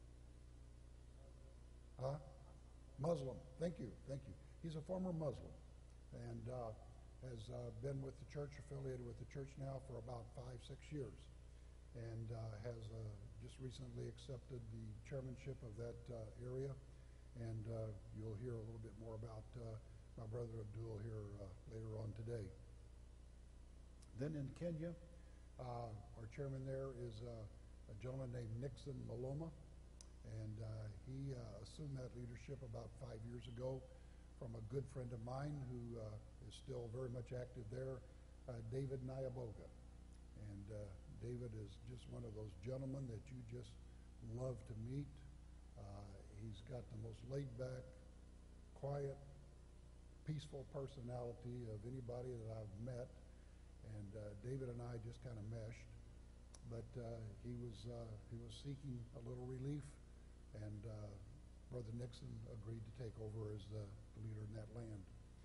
Huh? Muslim. Thank you. Thank you. He's a former Muslim and uh, has uh, been with the church, affiliated with the church now for about five, six years, and uh, has uh, just recently accepted the chairmanship of that uh, area. And uh, you'll hear a little bit more about uh, my brother Abdul here uh, later on today. Then in Kenya, uh, our chairman there is uh, a gentleman named Nixon Maloma, and uh, he uh, assumed that leadership about five years ago from a good friend of mine who uh, is still very much active there, uh, David Nyaboga. And uh, David is just one of those gentlemen that you just love to meet. Uh, he's got the most laid-back, quiet, peaceful personality of anybody that I've met. And uh, David and I just kind of meshed, but uh, he was uh, he was seeking a little relief, and uh, Brother Nixon agreed to take over as the leader in that land.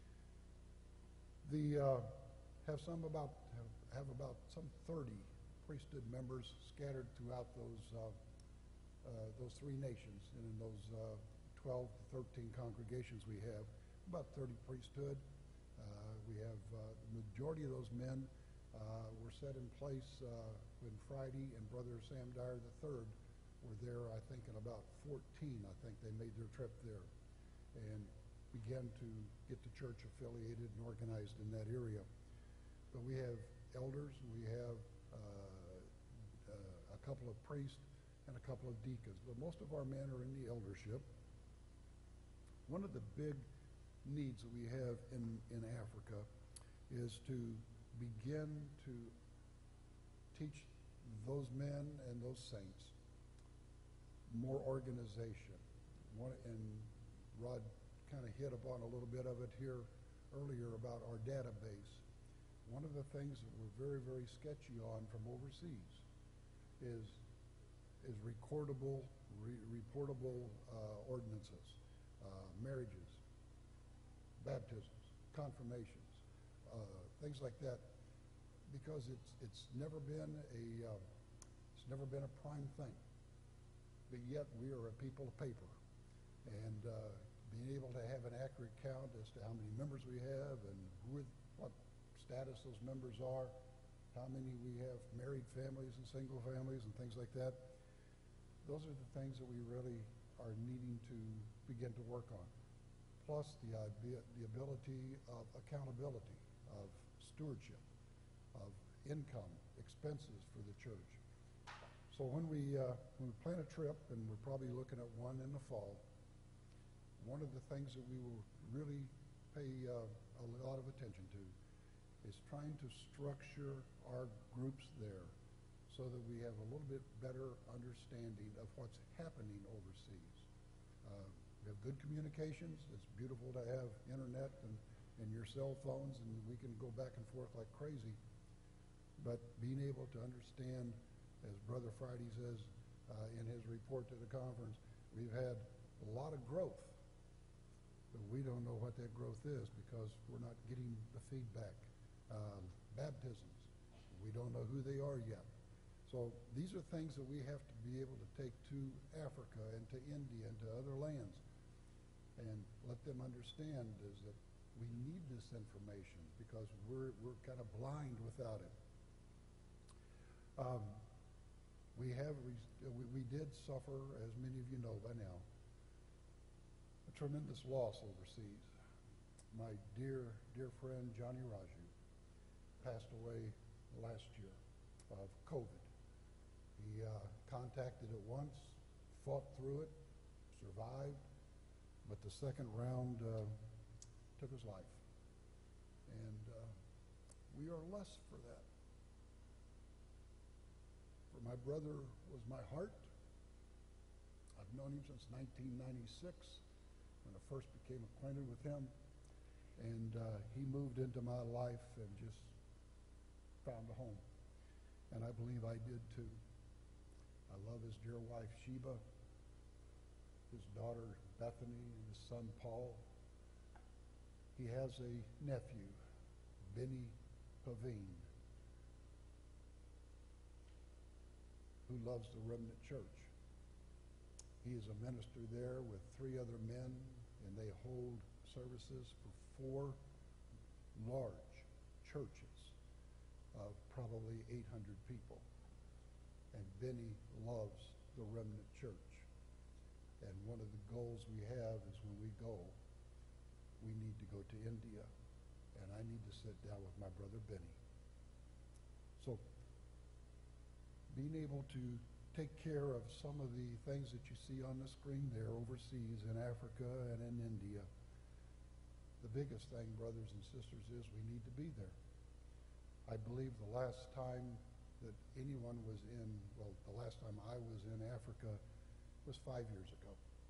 The uh, have some about have, have about some thirty priesthood members scattered throughout those uh, uh, those three nations, and in those uh, twelve to thirteen congregations we have, about thirty priesthood. Uh, we have uh, the majority of those men uh, were set in place uh, when Friday and Brother Sam Dyer the third were there. I think in about fourteen, I think they made their trip there and began to get the church affiliated and organized in that area. But we have elders, we have uh, uh, a couple of priests and a couple of deacons. But most of our men are in the eldership. One of the big needs that we have in, in Africa is to begin to teach those men and those saints more organization. One, and Rod kind of hit upon a little bit of it here earlier about our database. One of the things that we're very, very sketchy on from overseas is, is recordable, re reportable uh, ordinances, uh, marriages, baptisms, confirmations, uh, things like that, because it's it's never been a uh, it's never been a prime thing. But yet we are a people of paper, and uh, being able to have an accurate count as to how many members we have and who, what status those members are, how many we have married families and single families and things like that. Those are the things that we really are needing to begin to work on. Plus the, uh, the ability of accountability, of stewardship, of income, expenses for the church. So when we, uh, when we plan a trip, and we're probably looking at one in the fall, one of the things that we will really pay uh, a lot of attention to is trying to structure our groups there so that we have a little bit better understanding of what's happening overseas. Uh, we have good communications. It's beautiful to have internet and, and your cell phones, and we can go back and forth like crazy. But being able to understand, as Brother Friday says uh, in his report to the conference, we've had a lot of growth, but we don't know what that growth is because we're not getting the feedback. Um, baptisms, we don't know who they are yet. So these are things that we have to be able to take to Africa and to India and to other lands and let them understand is that we need this information because we're, we're kind of blind without it. Um, we have, we, we did suffer, as many of you know by now, a tremendous loss overseas. My dear, dear friend Johnny Raju passed away last year of COVID. He uh, contacted it once, fought through it, survived, but the second round uh, took his life. And uh, we are less for that. For my brother was my heart. I've known him since nineteen ninety-six when I first became acquainted with him. And uh, he moved into my life and just found a home. And I believe I did too. I love his dear wife, Sheba, his daughter, Bethany, and his son, Paul. He has a nephew, Benny Pavine, who loves the Remnant Church. He is a minister there with three other men, and they hold services for four large churches of probably eight hundred people. And Benny loves the Remnant Church. And one of the goals we have is when we go, we need to go to India. And I need to sit down with my brother Benny. So being able to take care of some of the things that you see on the screen there overseas in Africa and in India, the biggest thing, brothers and sisters, is we need to be there. I believe the last time that anyone was in, well, the last time I was in Africa was five years ago.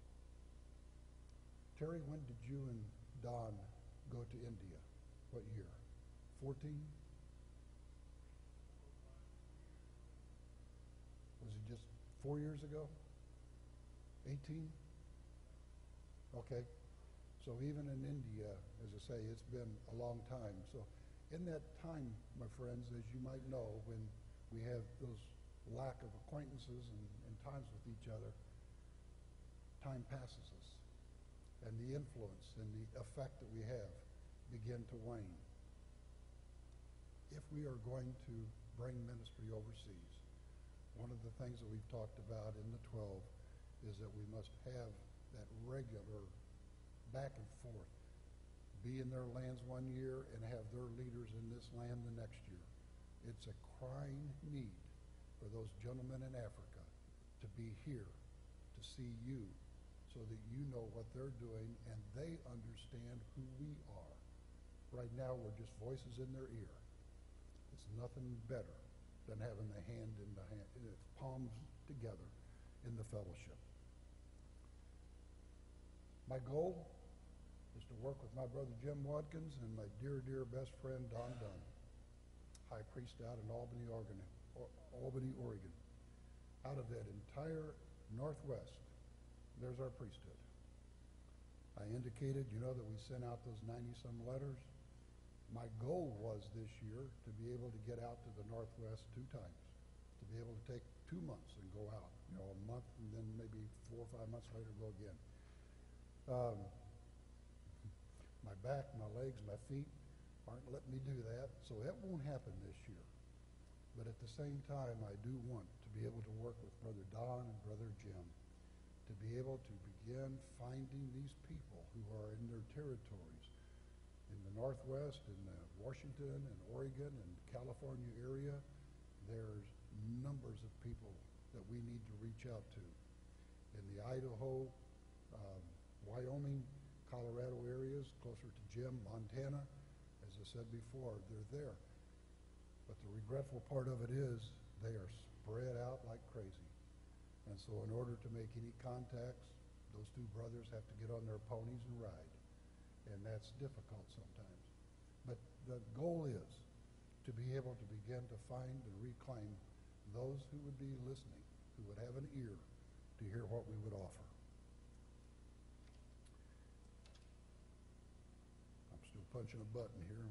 Terry, when did you and Don go to India? What year? fourteen? Was it just four years ago? eighteen? Okay. So even in India, as I say, it's been a long time. So in that time, my friends, as you might know, when we have those lack of acquaintances and, and times with each other, time passes us. And the influence and the effect that we have begin to wane. If we are going to bring ministry overseas, one of the things that we've talked about in the twelve is that we must have that regular back and forth. Be in their lands one year and have their leaders in this land the next year. It's a crying need for those gentlemen in Africa to be here, to see you, so that you know what they're doing and they understand who we are. Right now, we're just voices in their ear. It's nothing better than having the hand in the hand, uh, palms together in the fellowship. My goal is to work with my brother Jim Watkins and my dear, dear best friend Don Dunn, high priest out in Albany, Oregon. Or, Albany, Oregon. Out of that entire Northwest, there's our priesthood. I indicated, you know, that we sent out those ninety-some letters. My goal was this year to be able to get out to the Northwest two times, to be able to take two months and go out, you know, a month and then maybe four or five months later go again. Um, my back, my legs, my feet aren't letting me do that, so that won't happen this year. But at the same time, I do want to be able to work with Brother Don and Brother Jim to be able to begin finding these people who are in their territories in the Northwest, in the Washington and Oregon and California area, there's numbers of people that we need to reach out to. In the Idaho, um, Wyoming, Colorado areas, closer to Jim, Montana, as I said before, they're there. But the regretful part of it is they are spread out like crazy. And so in order to make any contacts, those two brothers have to get on their ponies and ride. And that's difficult sometimes. But the goal is to be able to begin to find and reclaim those who would be listening, who would have an ear to hear what we would offer. I'm still punching a button here.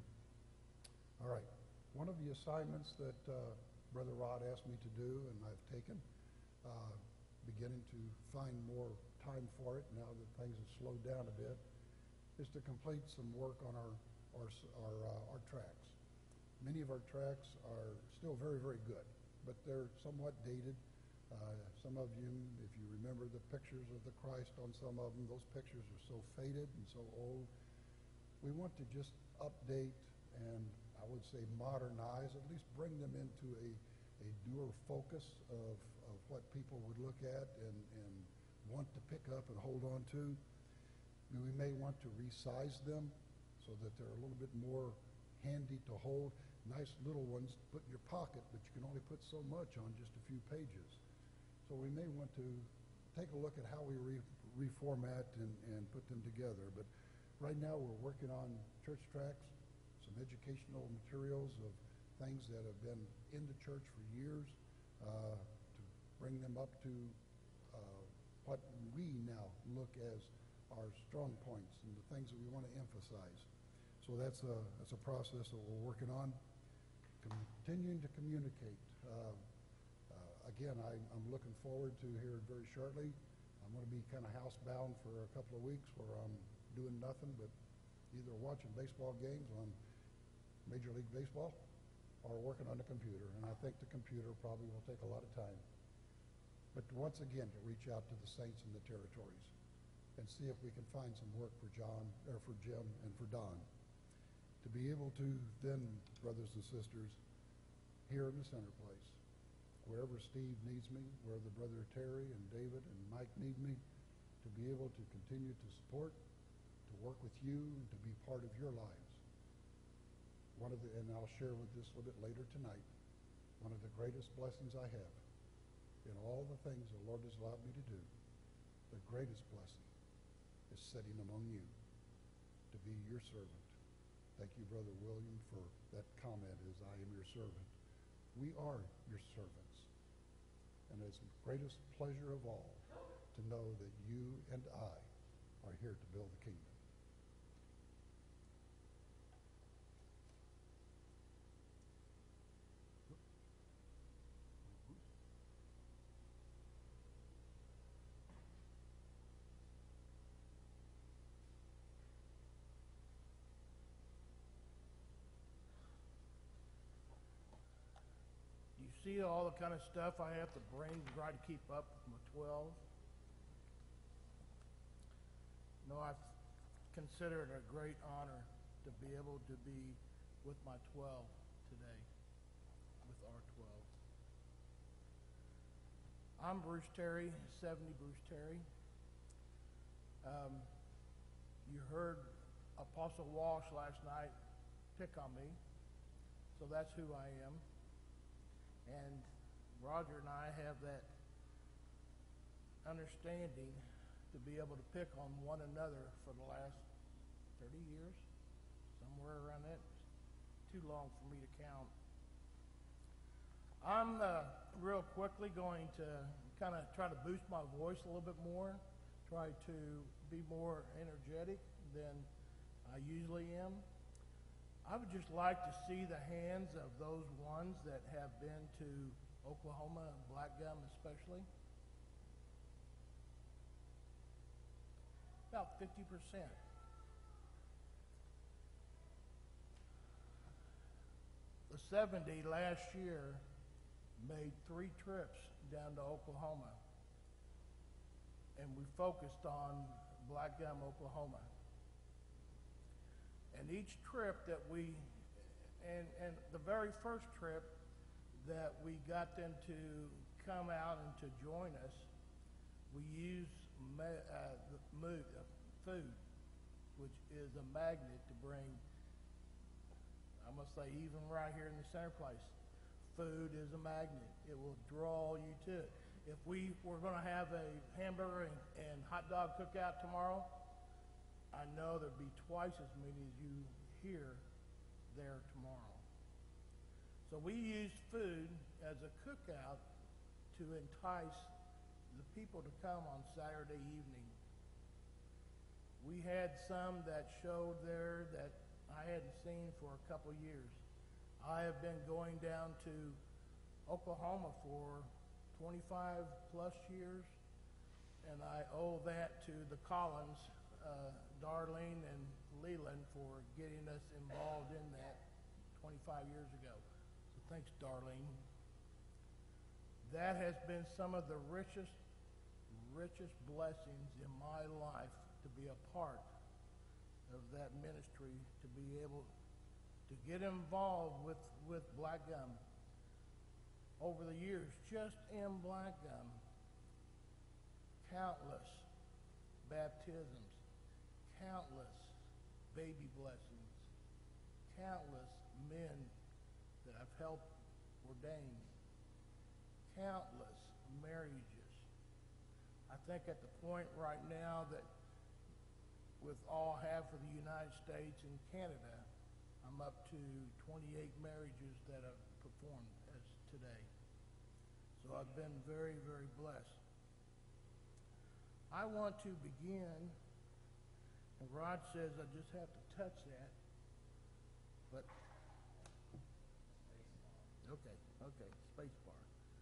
All right. One of the assignments that uh, Brother Rod asked me to do, and I've taken, uh, beginning to find more time for it now that things have slowed down a bit, is to complete some work on our our our, uh, our tracks. Many of our tracks are still very, very good, but they're somewhat dated. Uh, some of you, if you remember the pictures of the Christ on some of them, those pictures are so faded and so old. We want to just update and, I would say, modernize, at least bring them into a, a newer focus of, of what people would look at and, and want to pick up and hold on to. We may want to resize them so that they're a little bit more handy to hold. Nice little ones to put in your pocket, but you can only put so much on just a few pages. So we may want to take a look at how we re reformat and, and put them together. But right now we're working on church tracts, some educational materials of things that have been in the church for years, uh, to bring them up to uh, what we now look as our strong points and the things that we want to emphasize. So that's a, that's a process that we're working on. Continuing to communicate. Uh, uh, again, I, I'm looking forward to here very shortly. I'm going to be kind of housebound for a couple of weeks where I'm doing nothing but either watching baseball games on Major League Baseball or working on the computer. And I think the computer probably will take a lot of time. But once again, to reach out to the saints in the territories and see if we can find some work for John, or for Jim and for Don. To be able to then, brothers and sisters, here in the center place, wherever Steve needs me, wherever Brother Terry and David and Mike need me, to be able to continue to support, to work with you, and to be part of your lives. One of the, and I'll share with this a little bit later tonight, one of the greatest blessings I have in all the things the Lord has allowed me to do, the greatest blessing is sitting among you to be your servant. Thank you, Brother William, for that comment, as I am your servant. We are your servants. And it's the greatest pleasure of all to know that you and I are here to build the kingdom. See all the kind of stuff I have to bring to try to keep up with my twelve. No, I consider it a great honor to be able to be with my twelve today, with our twelve. I'm Bruce Terry, seventy Bruce Terry. Um, you heard Apostle Walsh last night pick on me, so that's who I am. And Roger and I have that understanding to be able to pick on one another for the last thirty years, somewhere around that. It's too long for me to count. I'm uh, real quickly going to kind of try to boost my voice a little bit more, try to be more energetic than I usually am. I would just like to see the hands of those ones that have been to Oklahoma and Black Gum especially. About fifty percent. The seventy last year made three trips down to Oklahoma, and we focused on Black Gum, Oklahoma. And each trip that we, and, and the very first trip that we got them to come out and to join us, we used ma- uh, the mo- uh, food, which is a magnet to bring, I must say, even right here in the center place, food is a magnet. It will draw you to it. If we were going to have a hamburger and, and hot dog cookout tomorrow, I know there'd be twice as many as you here there tomorrow. So we used food as a cookout to entice the people to come on Saturday evening. We had some that showed there that I hadn't seen for a couple years. I have been going down to Oklahoma for twenty-five plus years, and I owe that to the Collins, uh, Darlene and Leland, for getting us involved in that twenty-five years ago. So thanks, Darlene. That has been some of the richest, richest blessings in my life, to be a part of that ministry, to be able to get involved with, with Black Gum. Over the years, just in Black Gum, countless baptisms, countless baby blessings, countless men that I've helped ordain, countless marriages. I think at the point right now that with all half of the United States and Canada, I'm up to twenty-eight marriages that I've performed as today. So I've been very, very blessed. I want to begin, and Rod says I just have to touch that, but, okay, okay, space bar.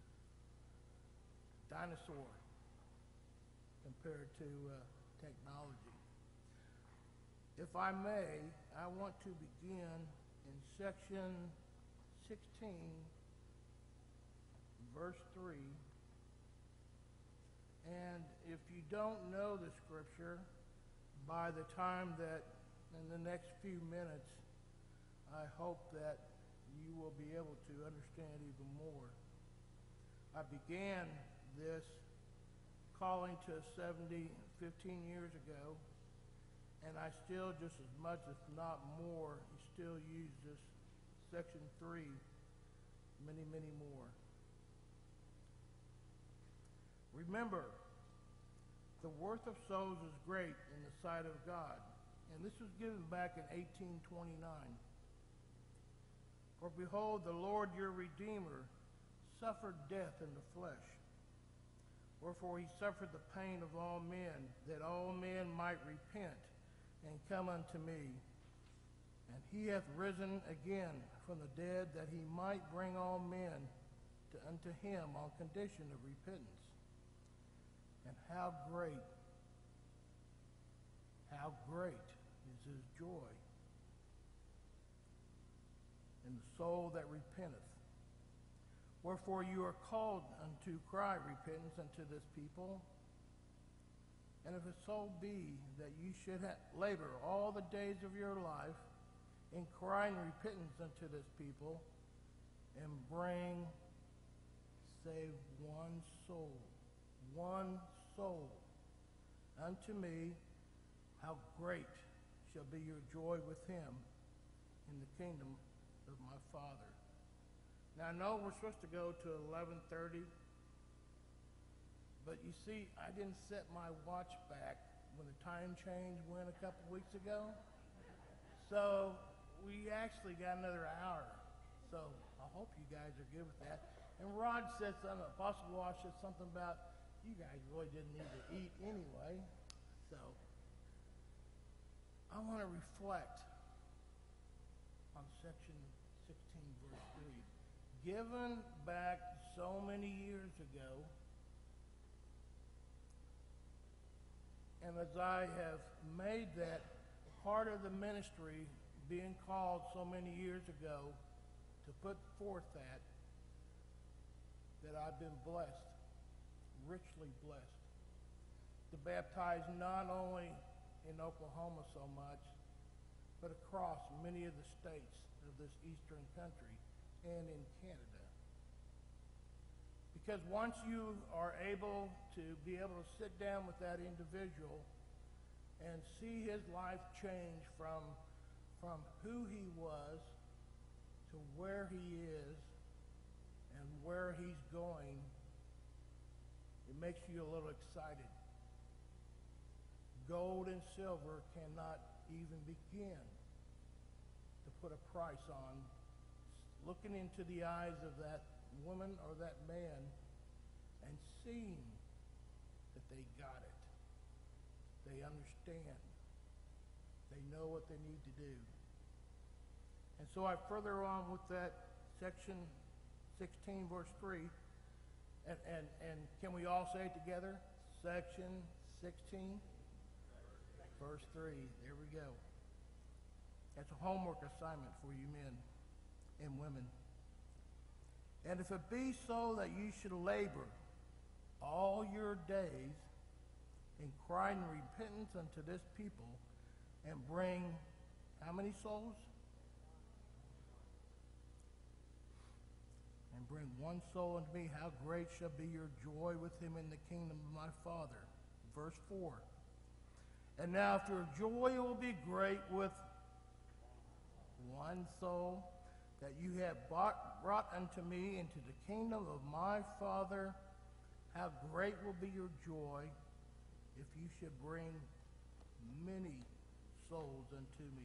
Dinosaur compared to uh, technology. If I may, I want to begin in section sixteen, verse three. And if you don't know the scripture, by the time that in the next few minutes, I hope that you will be able to understand even more. I began this calling to seventy, fifteen years ago, and I still, just as much, if not more, still use this section three many, many more. Remember, the worth of souls is great in the sight of God. And this was given back in eighteen twenty-nine. For behold, the Lord your Redeemer suffered death in the flesh. Wherefore he suffered the pain of all men, that all men might repent and come unto me. And he hath risen again from the dead, that he might bring all men to, unto him on condition of repentance. And how great, how great is his joy in the soul that repenteth. Wherefore you are called unto cry repentance unto this people. And if it so be that you should labor all the days of your life in crying repentance unto this people, and bring save one soul, one soul unto me, how great shall be your joy with him in the kingdom of my Father. Now I know we're supposed to go to eleven thirty, but you see, I didn't set my watch back when the time change went a couple weeks ago. So we actually got another hour. So I hope you guys are good with that. And Rod said something, Apostle Walsh said something about you guys really didn't need to eat anyway. So I want to reflect on section sixteen, verse three. Given back so many years ago, and as I have made that part of the ministry, being called so many years ago to put forth that, that I've been blessed, richly blessed, to baptize not only in Oklahoma so much, but across many of the states of this eastern country and in Canada. Because once you are able to be able to sit down with that individual and see his life change from, from who he was to where he is and where he's going, it makes you a little excited. Gold and silver cannot even begin to put a price on looking into the eyes of that woman or that man and seeing that they got it. They understand. They know what they need to do. And so I further on with that section sixteen, verse three, and, and, and can we all say it together? Section sixteen, verse three. There we go. That's a homework assignment for you men and women. And if it be so that you should labor all your days in crying repentance unto this people, and bring how many souls? And bring one soul unto me, how great shall be your joy with him in the kingdom of my Father. Verse four. And now if your joy will be great with one soul that you have bought, brought unto me into the kingdom of my Father, how great will be your joy if you should bring many souls unto me.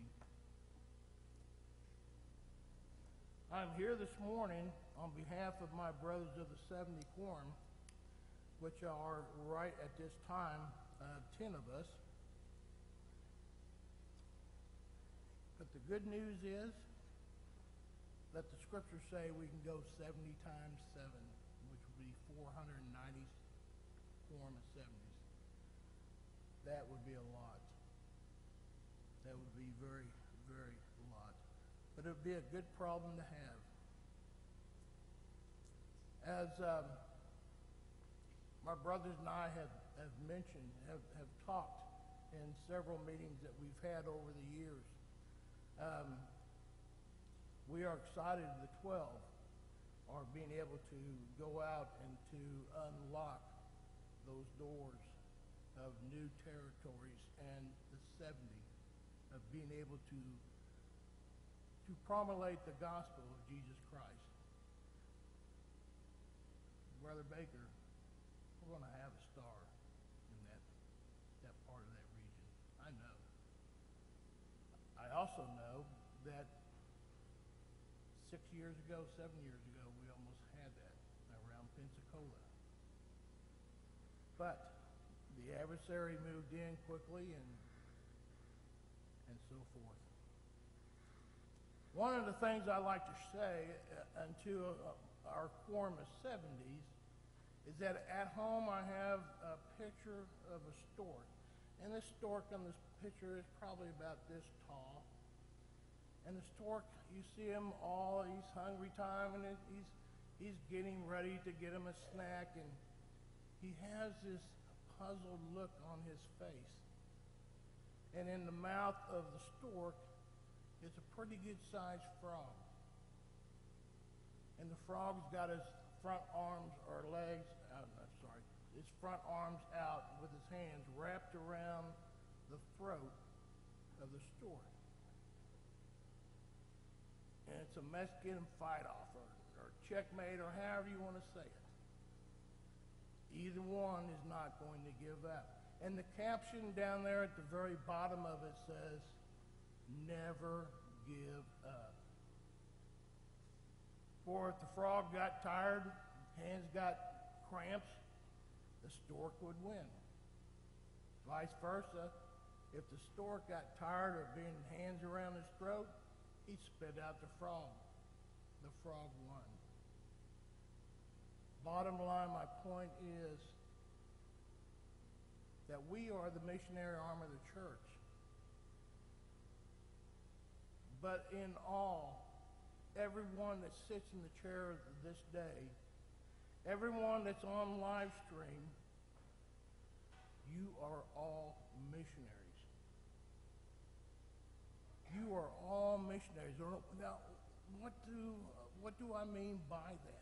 I'm here this morning on behalf of my brothers of the seventy Quorum, which are right at this time, uh, ten of us. But the good news is that the scriptures say we can go seventy times seven, which would be four hundred ninety Quorum of seventies. That would be a lot. That would be very, very lot. But it would be a good problem to have. As um, my brothers and I have, have mentioned, have, have talked in several meetings that we've had over the years, um, we are excited the twelve are being able to go out and to unlock those doors of new territories, and the seventy of being able to to promulgate the gospel of Jesus Christ. Brother Baker, we're going to have a star in that that part of that region. I know. I also know that six years ago, seven years ago, we almost had that around Pensacola. But the adversary moved in quickly, and and so forth. One of the things I like to say uh, unto uh, our quorum of seventies is that at home I have a picture of a stork. And this stork on this picture is probably about this tall. And the stork, you see him all, he's hungry time, and it, he's, he's getting ready to get him a snack, and he has this puzzled look on his face. And in the mouth of the stork is a pretty good-sized frog. And the frog's got his front arms or legs, uh, I'm sorry, his front arms out with his hands wrapped around the throat of the stork. And it's a Mexican fight-off, or, or checkmate, or however you want to say it. Either one is not going to give up. And the caption down there at the very bottom of it says, never give up. For if the frog got tired, hands got cramps, the stork would win. Vice versa, if the stork got tired of being hands around his throat, he spit out the frog. The frog won. Bottom line, my point is that we are the missionary arm of the church. But in all, everyone that sits in the chair this day, everyone that's on live stream, you are all missionaries. you are all missionaries. Now, what do, what do I mean by that?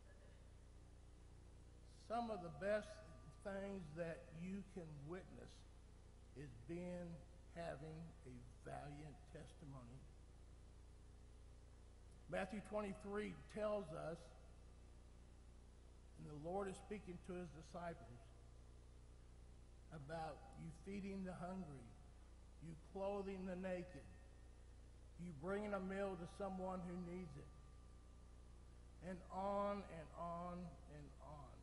Some of the best things that you can witness is being, having a valiant testimony. Matthew twenty-three tells us, and the Lord is speaking to his disciples, about you feeding the hungry, you clothing the naked, you bringing a meal to someone who needs it, and on and on and on.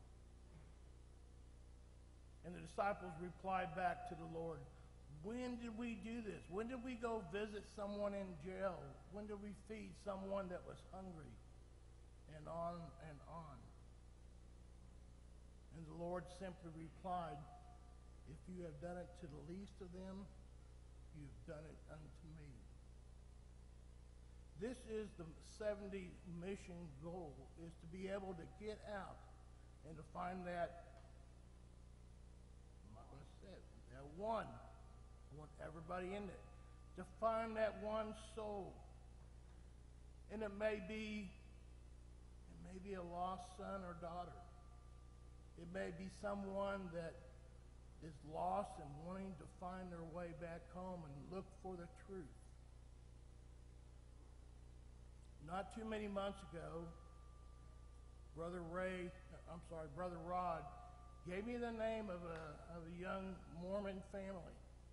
And the disciples replied back to the Lord, when did we do this? When did we go visit someone in jail? When did we feed someone that was hungry? And on and on. And the Lord simply replied, if you have done it to the least of them, you've done it unto me. This is the seventy mission goal, is to be able to get out and to find that, I'm not going to say it, that one. I want everybody in it. To find that one soul. And it may be, it may be a lost son or daughter. It may be someone that is lost and wanting to find their way back home and look for the truth. Not too many months ago, Brother Ray, I'm sorry, Brother Rod, gave me the name of a, of a young Mormon family.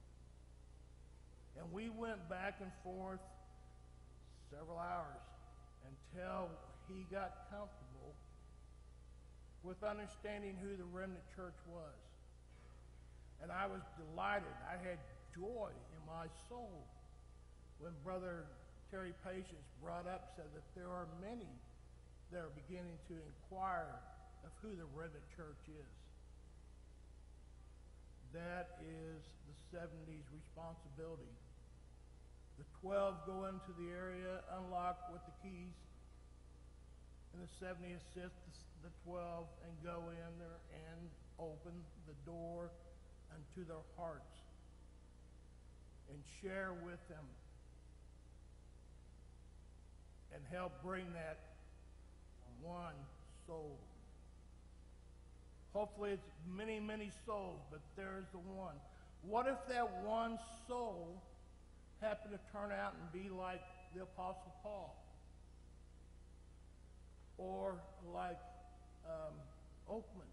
And we went back and forth several hours until he got comfortable with understanding who the remnant church was. And I was delighted. I had joy in my soul when Brother Terry Patience brought up, said that there are many that are beginning to inquire of who the remnant church is. That is the seventies responsibility. The twelve go into the area, unlock with the keys, and the seventy assist the twelve and go in there and open the door unto their hearts and share with them and help bring that one soul. Hopefully it's many, many souls, but there's the one. What if that one soul happened to turn out and be like the Apostle Paul? Or like um, Oakman?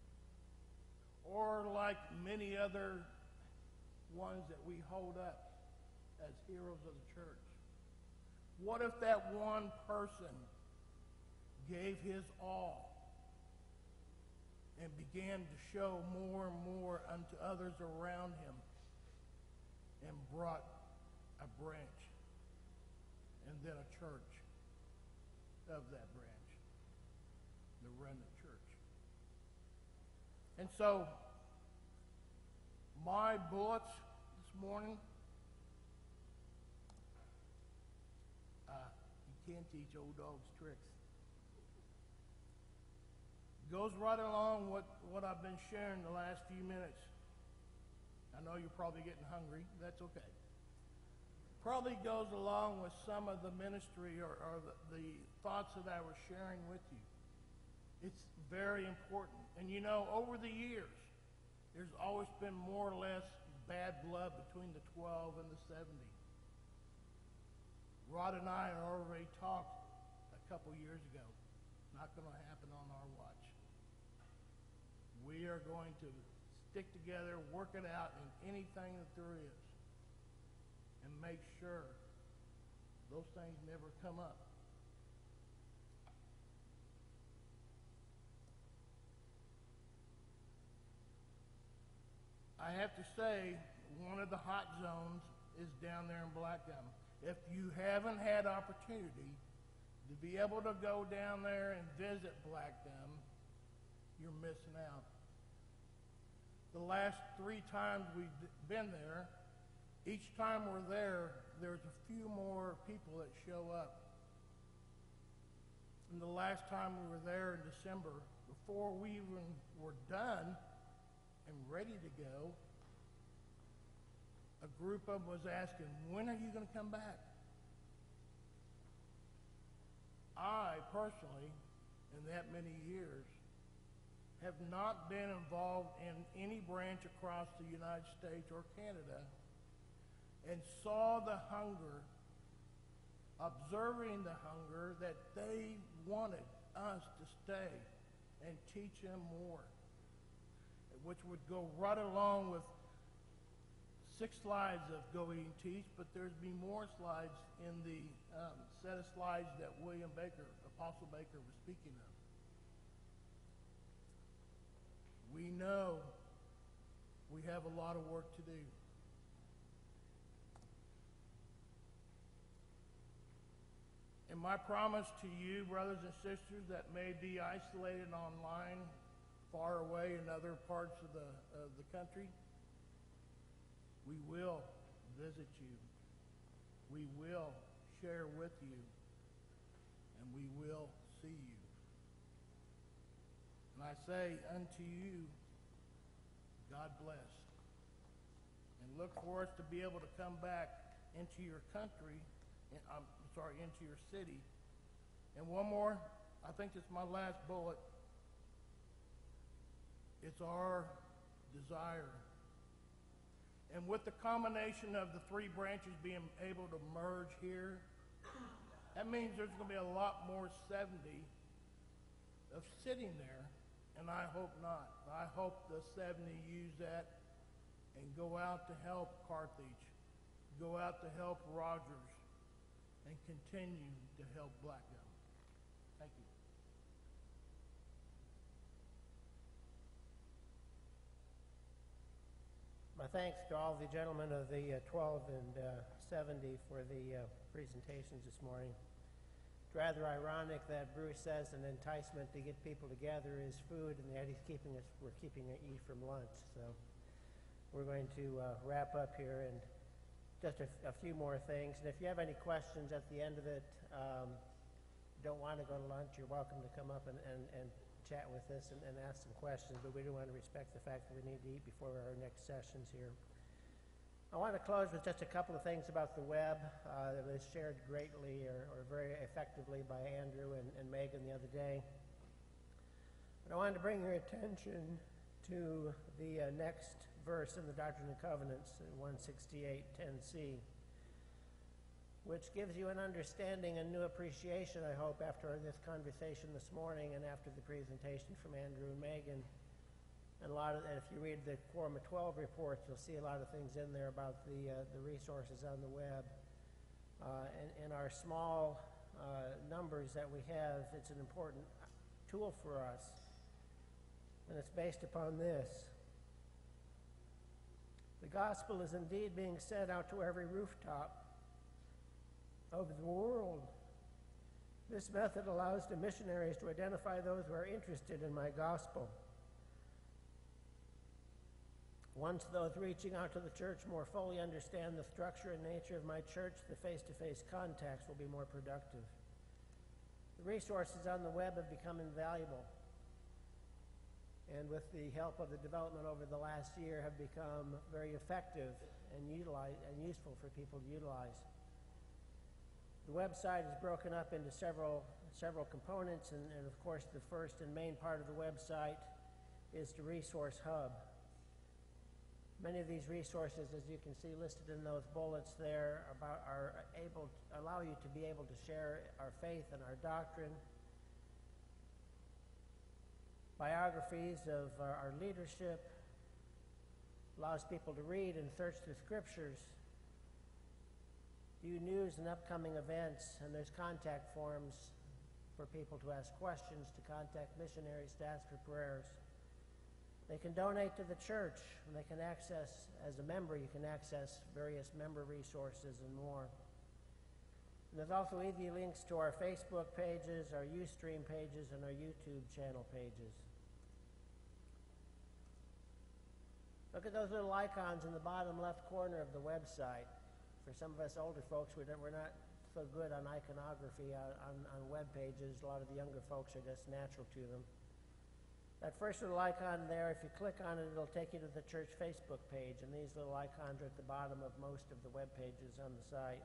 Or like many other ones that we hold up as heroes of the church? What if that one person gave his all and began to show more and more unto others around him and brought a branch and then a church of that branch, the remnant church? And so my bullets this morning, uh, you can't teach old dogs tricks. Goes right along with what I've been sharing the last few minutes. I know you're probably getting hungry. That's okay. Probably goes along with some of the ministry or, or the, the thoughts that I was sharing with you. It's very important. And you know, over the years, there's always been more or less bad blood between the twelve and the seventy. Rod and I already talked a couple years ago. Not going to happen on our watch. We are going to stick together, work it out in anything that there is, and make sure those things never come up. I have to say, one of the hot zones is down there in Black Gum. If you haven't had opportunity to be able to go down there and visit Black Gum, you're missing out. The last three times we've been there, each time we're there, there's a few more people that show up. And the last time we were there in December, before we even were done and ready to go, a group of them was asking, when are you going to come back? I personally, in that many years, have not been involved in any branch across the United States or Canada, and saw the hunger, observing the hunger that they wanted us to stay and teach them more, which would go right along with six slides of Go Eat and Teach, but there's be more slides in the um, set of slides that William Baker, Apostle Baker, was speaking of. We know we have a lot of work to do. And my promise to you, brothers and sisters that may be isolated online, far away in other parts of the, of the country, we will visit you. We will share with you. And we will see you. And I say unto you, God bless. And look for us to be able to come back into your country, and, I'm sorry, into your city. And one more, I think it's my last bullet. It's our desire. And with the combination of the three branches being able to merge here, that means there's going to be a lot more seventy of sitting there, and I hope not. I hope the seventy use that and go out to help Carthage, go out to help Rogers, and continue to help Black Gum. Thank you. My thanks to all the gentlemen of the uh, twelve and uh, seventy for the uh, presentations this morning. It's rather ironic that Bruce says an enticement to get people together is food, and yet he's keeping us, we're keeping it eat from lunch. So we're going to uh, wrap up here, and just a, a few more things. And if you have any questions at the end of it, um, don't want to go to lunch, you're welcome to come up and, and, and chat with us and, and ask some questions, but we do want to respect the fact that we need to eat before our next sessions here. I want to close with just a couple of things about the web uh, that was shared greatly or, or very effectively by Andrew and, and Megan the other day. But I wanted to bring your attention to the uh, next verse in the Doctrine and Covenants, one sixty-eight ten C, which gives you an understanding and new appreciation, I hope, after this conversation this morning and after the presentation from Andrew and Megan. And a lot of, and if you read the Quorum of twelve reports, you'll see a lot of things in there about the, uh, the resources on the web. Uh, and in our small uh, numbers that we have, it's an important tool for us. And it's based upon this. The gospel is indeed being sent out to every rooftop of the world. This method allows the missionaries to identify those who are interested in my gospel. Once those reaching out to the church more fully understand the structure and nature of my church, the face-to-face contacts will be more productive. The resources on the web have become invaluable, and with the help of the development over the last year have become very effective and utilize, and useful for people to utilize. The website is broken up into several, several components, and, and of course the first and main part of the website is the resource hub. Many of these resources, as you can see listed in those bullets there, about, are able to allow you to be able to share our faith and our doctrine. Biographies of our, our leadership, allows people to read and search the scriptures, view news and upcoming events, and there's contact forms for people to ask questions, to contact missionaries, to ask for prayers. They can donate to the church, and they can access, as a member, you can access various member resources and more. And there's also easy links to our Facebook pages, our Ustream pages, and our YouTube channel pages. Look at those little icons in the bottom left corner of the website. For some of us older folks, we're not so good on iconography on, on, on web pages. A lot of the younger folks are just natural to them. That first little icon there, if you click on it, it'll take you to the church Facebook page, and these little icons are at the bottom of most of the web pages on the site,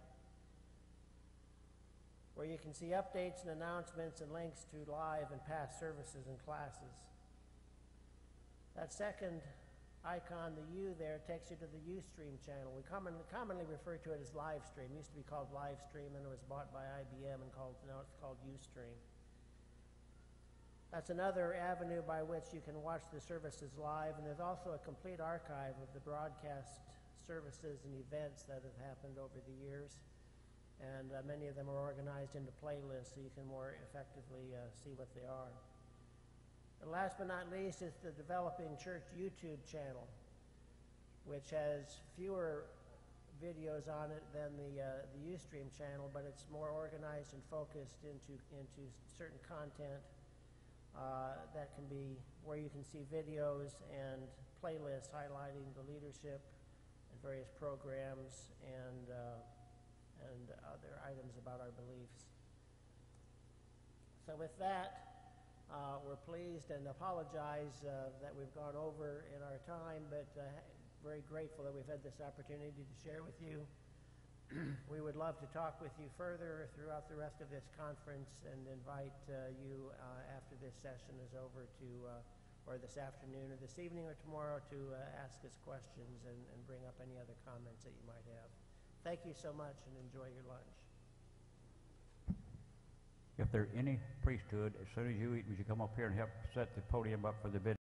where you can see updates and announcements and links to live and past services and classes. That second icon, the U there, takes you to the Ustream channel. We commonly, commonly refer to it as Livestream. It used to be called Livestream, then it was bought by I B M and called, now it's called Ustream. That's another avenue by which you can watch the services live, and there's also a complete archive of the broadcast services and events that have happened over the years, and uh, many of them are organized into playlists so you can more effectively uh, see what they are. And last but not least is the Developing Church YouTube channel, which has fewer videos on it than the, uh, the Ustream channel, but it's more organized and focused into, into certain content Uh, that can be where you can see videos and playlists highlighting the leadership and various programs and, uh, and other items about our beliefs. So with that, uh, we're pleased and apologize uh, that we've gone over in our time, but uh, very grateful that we've had this opportunity to share with you. We would love to talk with you further throughout the rest of this conference and invite uh, you uh, after this session is over to, uh, or this afternoon or this evening or tomorrow, to uh, ask us questions and, and bring up any other comments that you might have. Thank you so much and enjoy your lunch. If there's any priesthood, as soon as you eat, would you come up here and help set the podium up for the bid?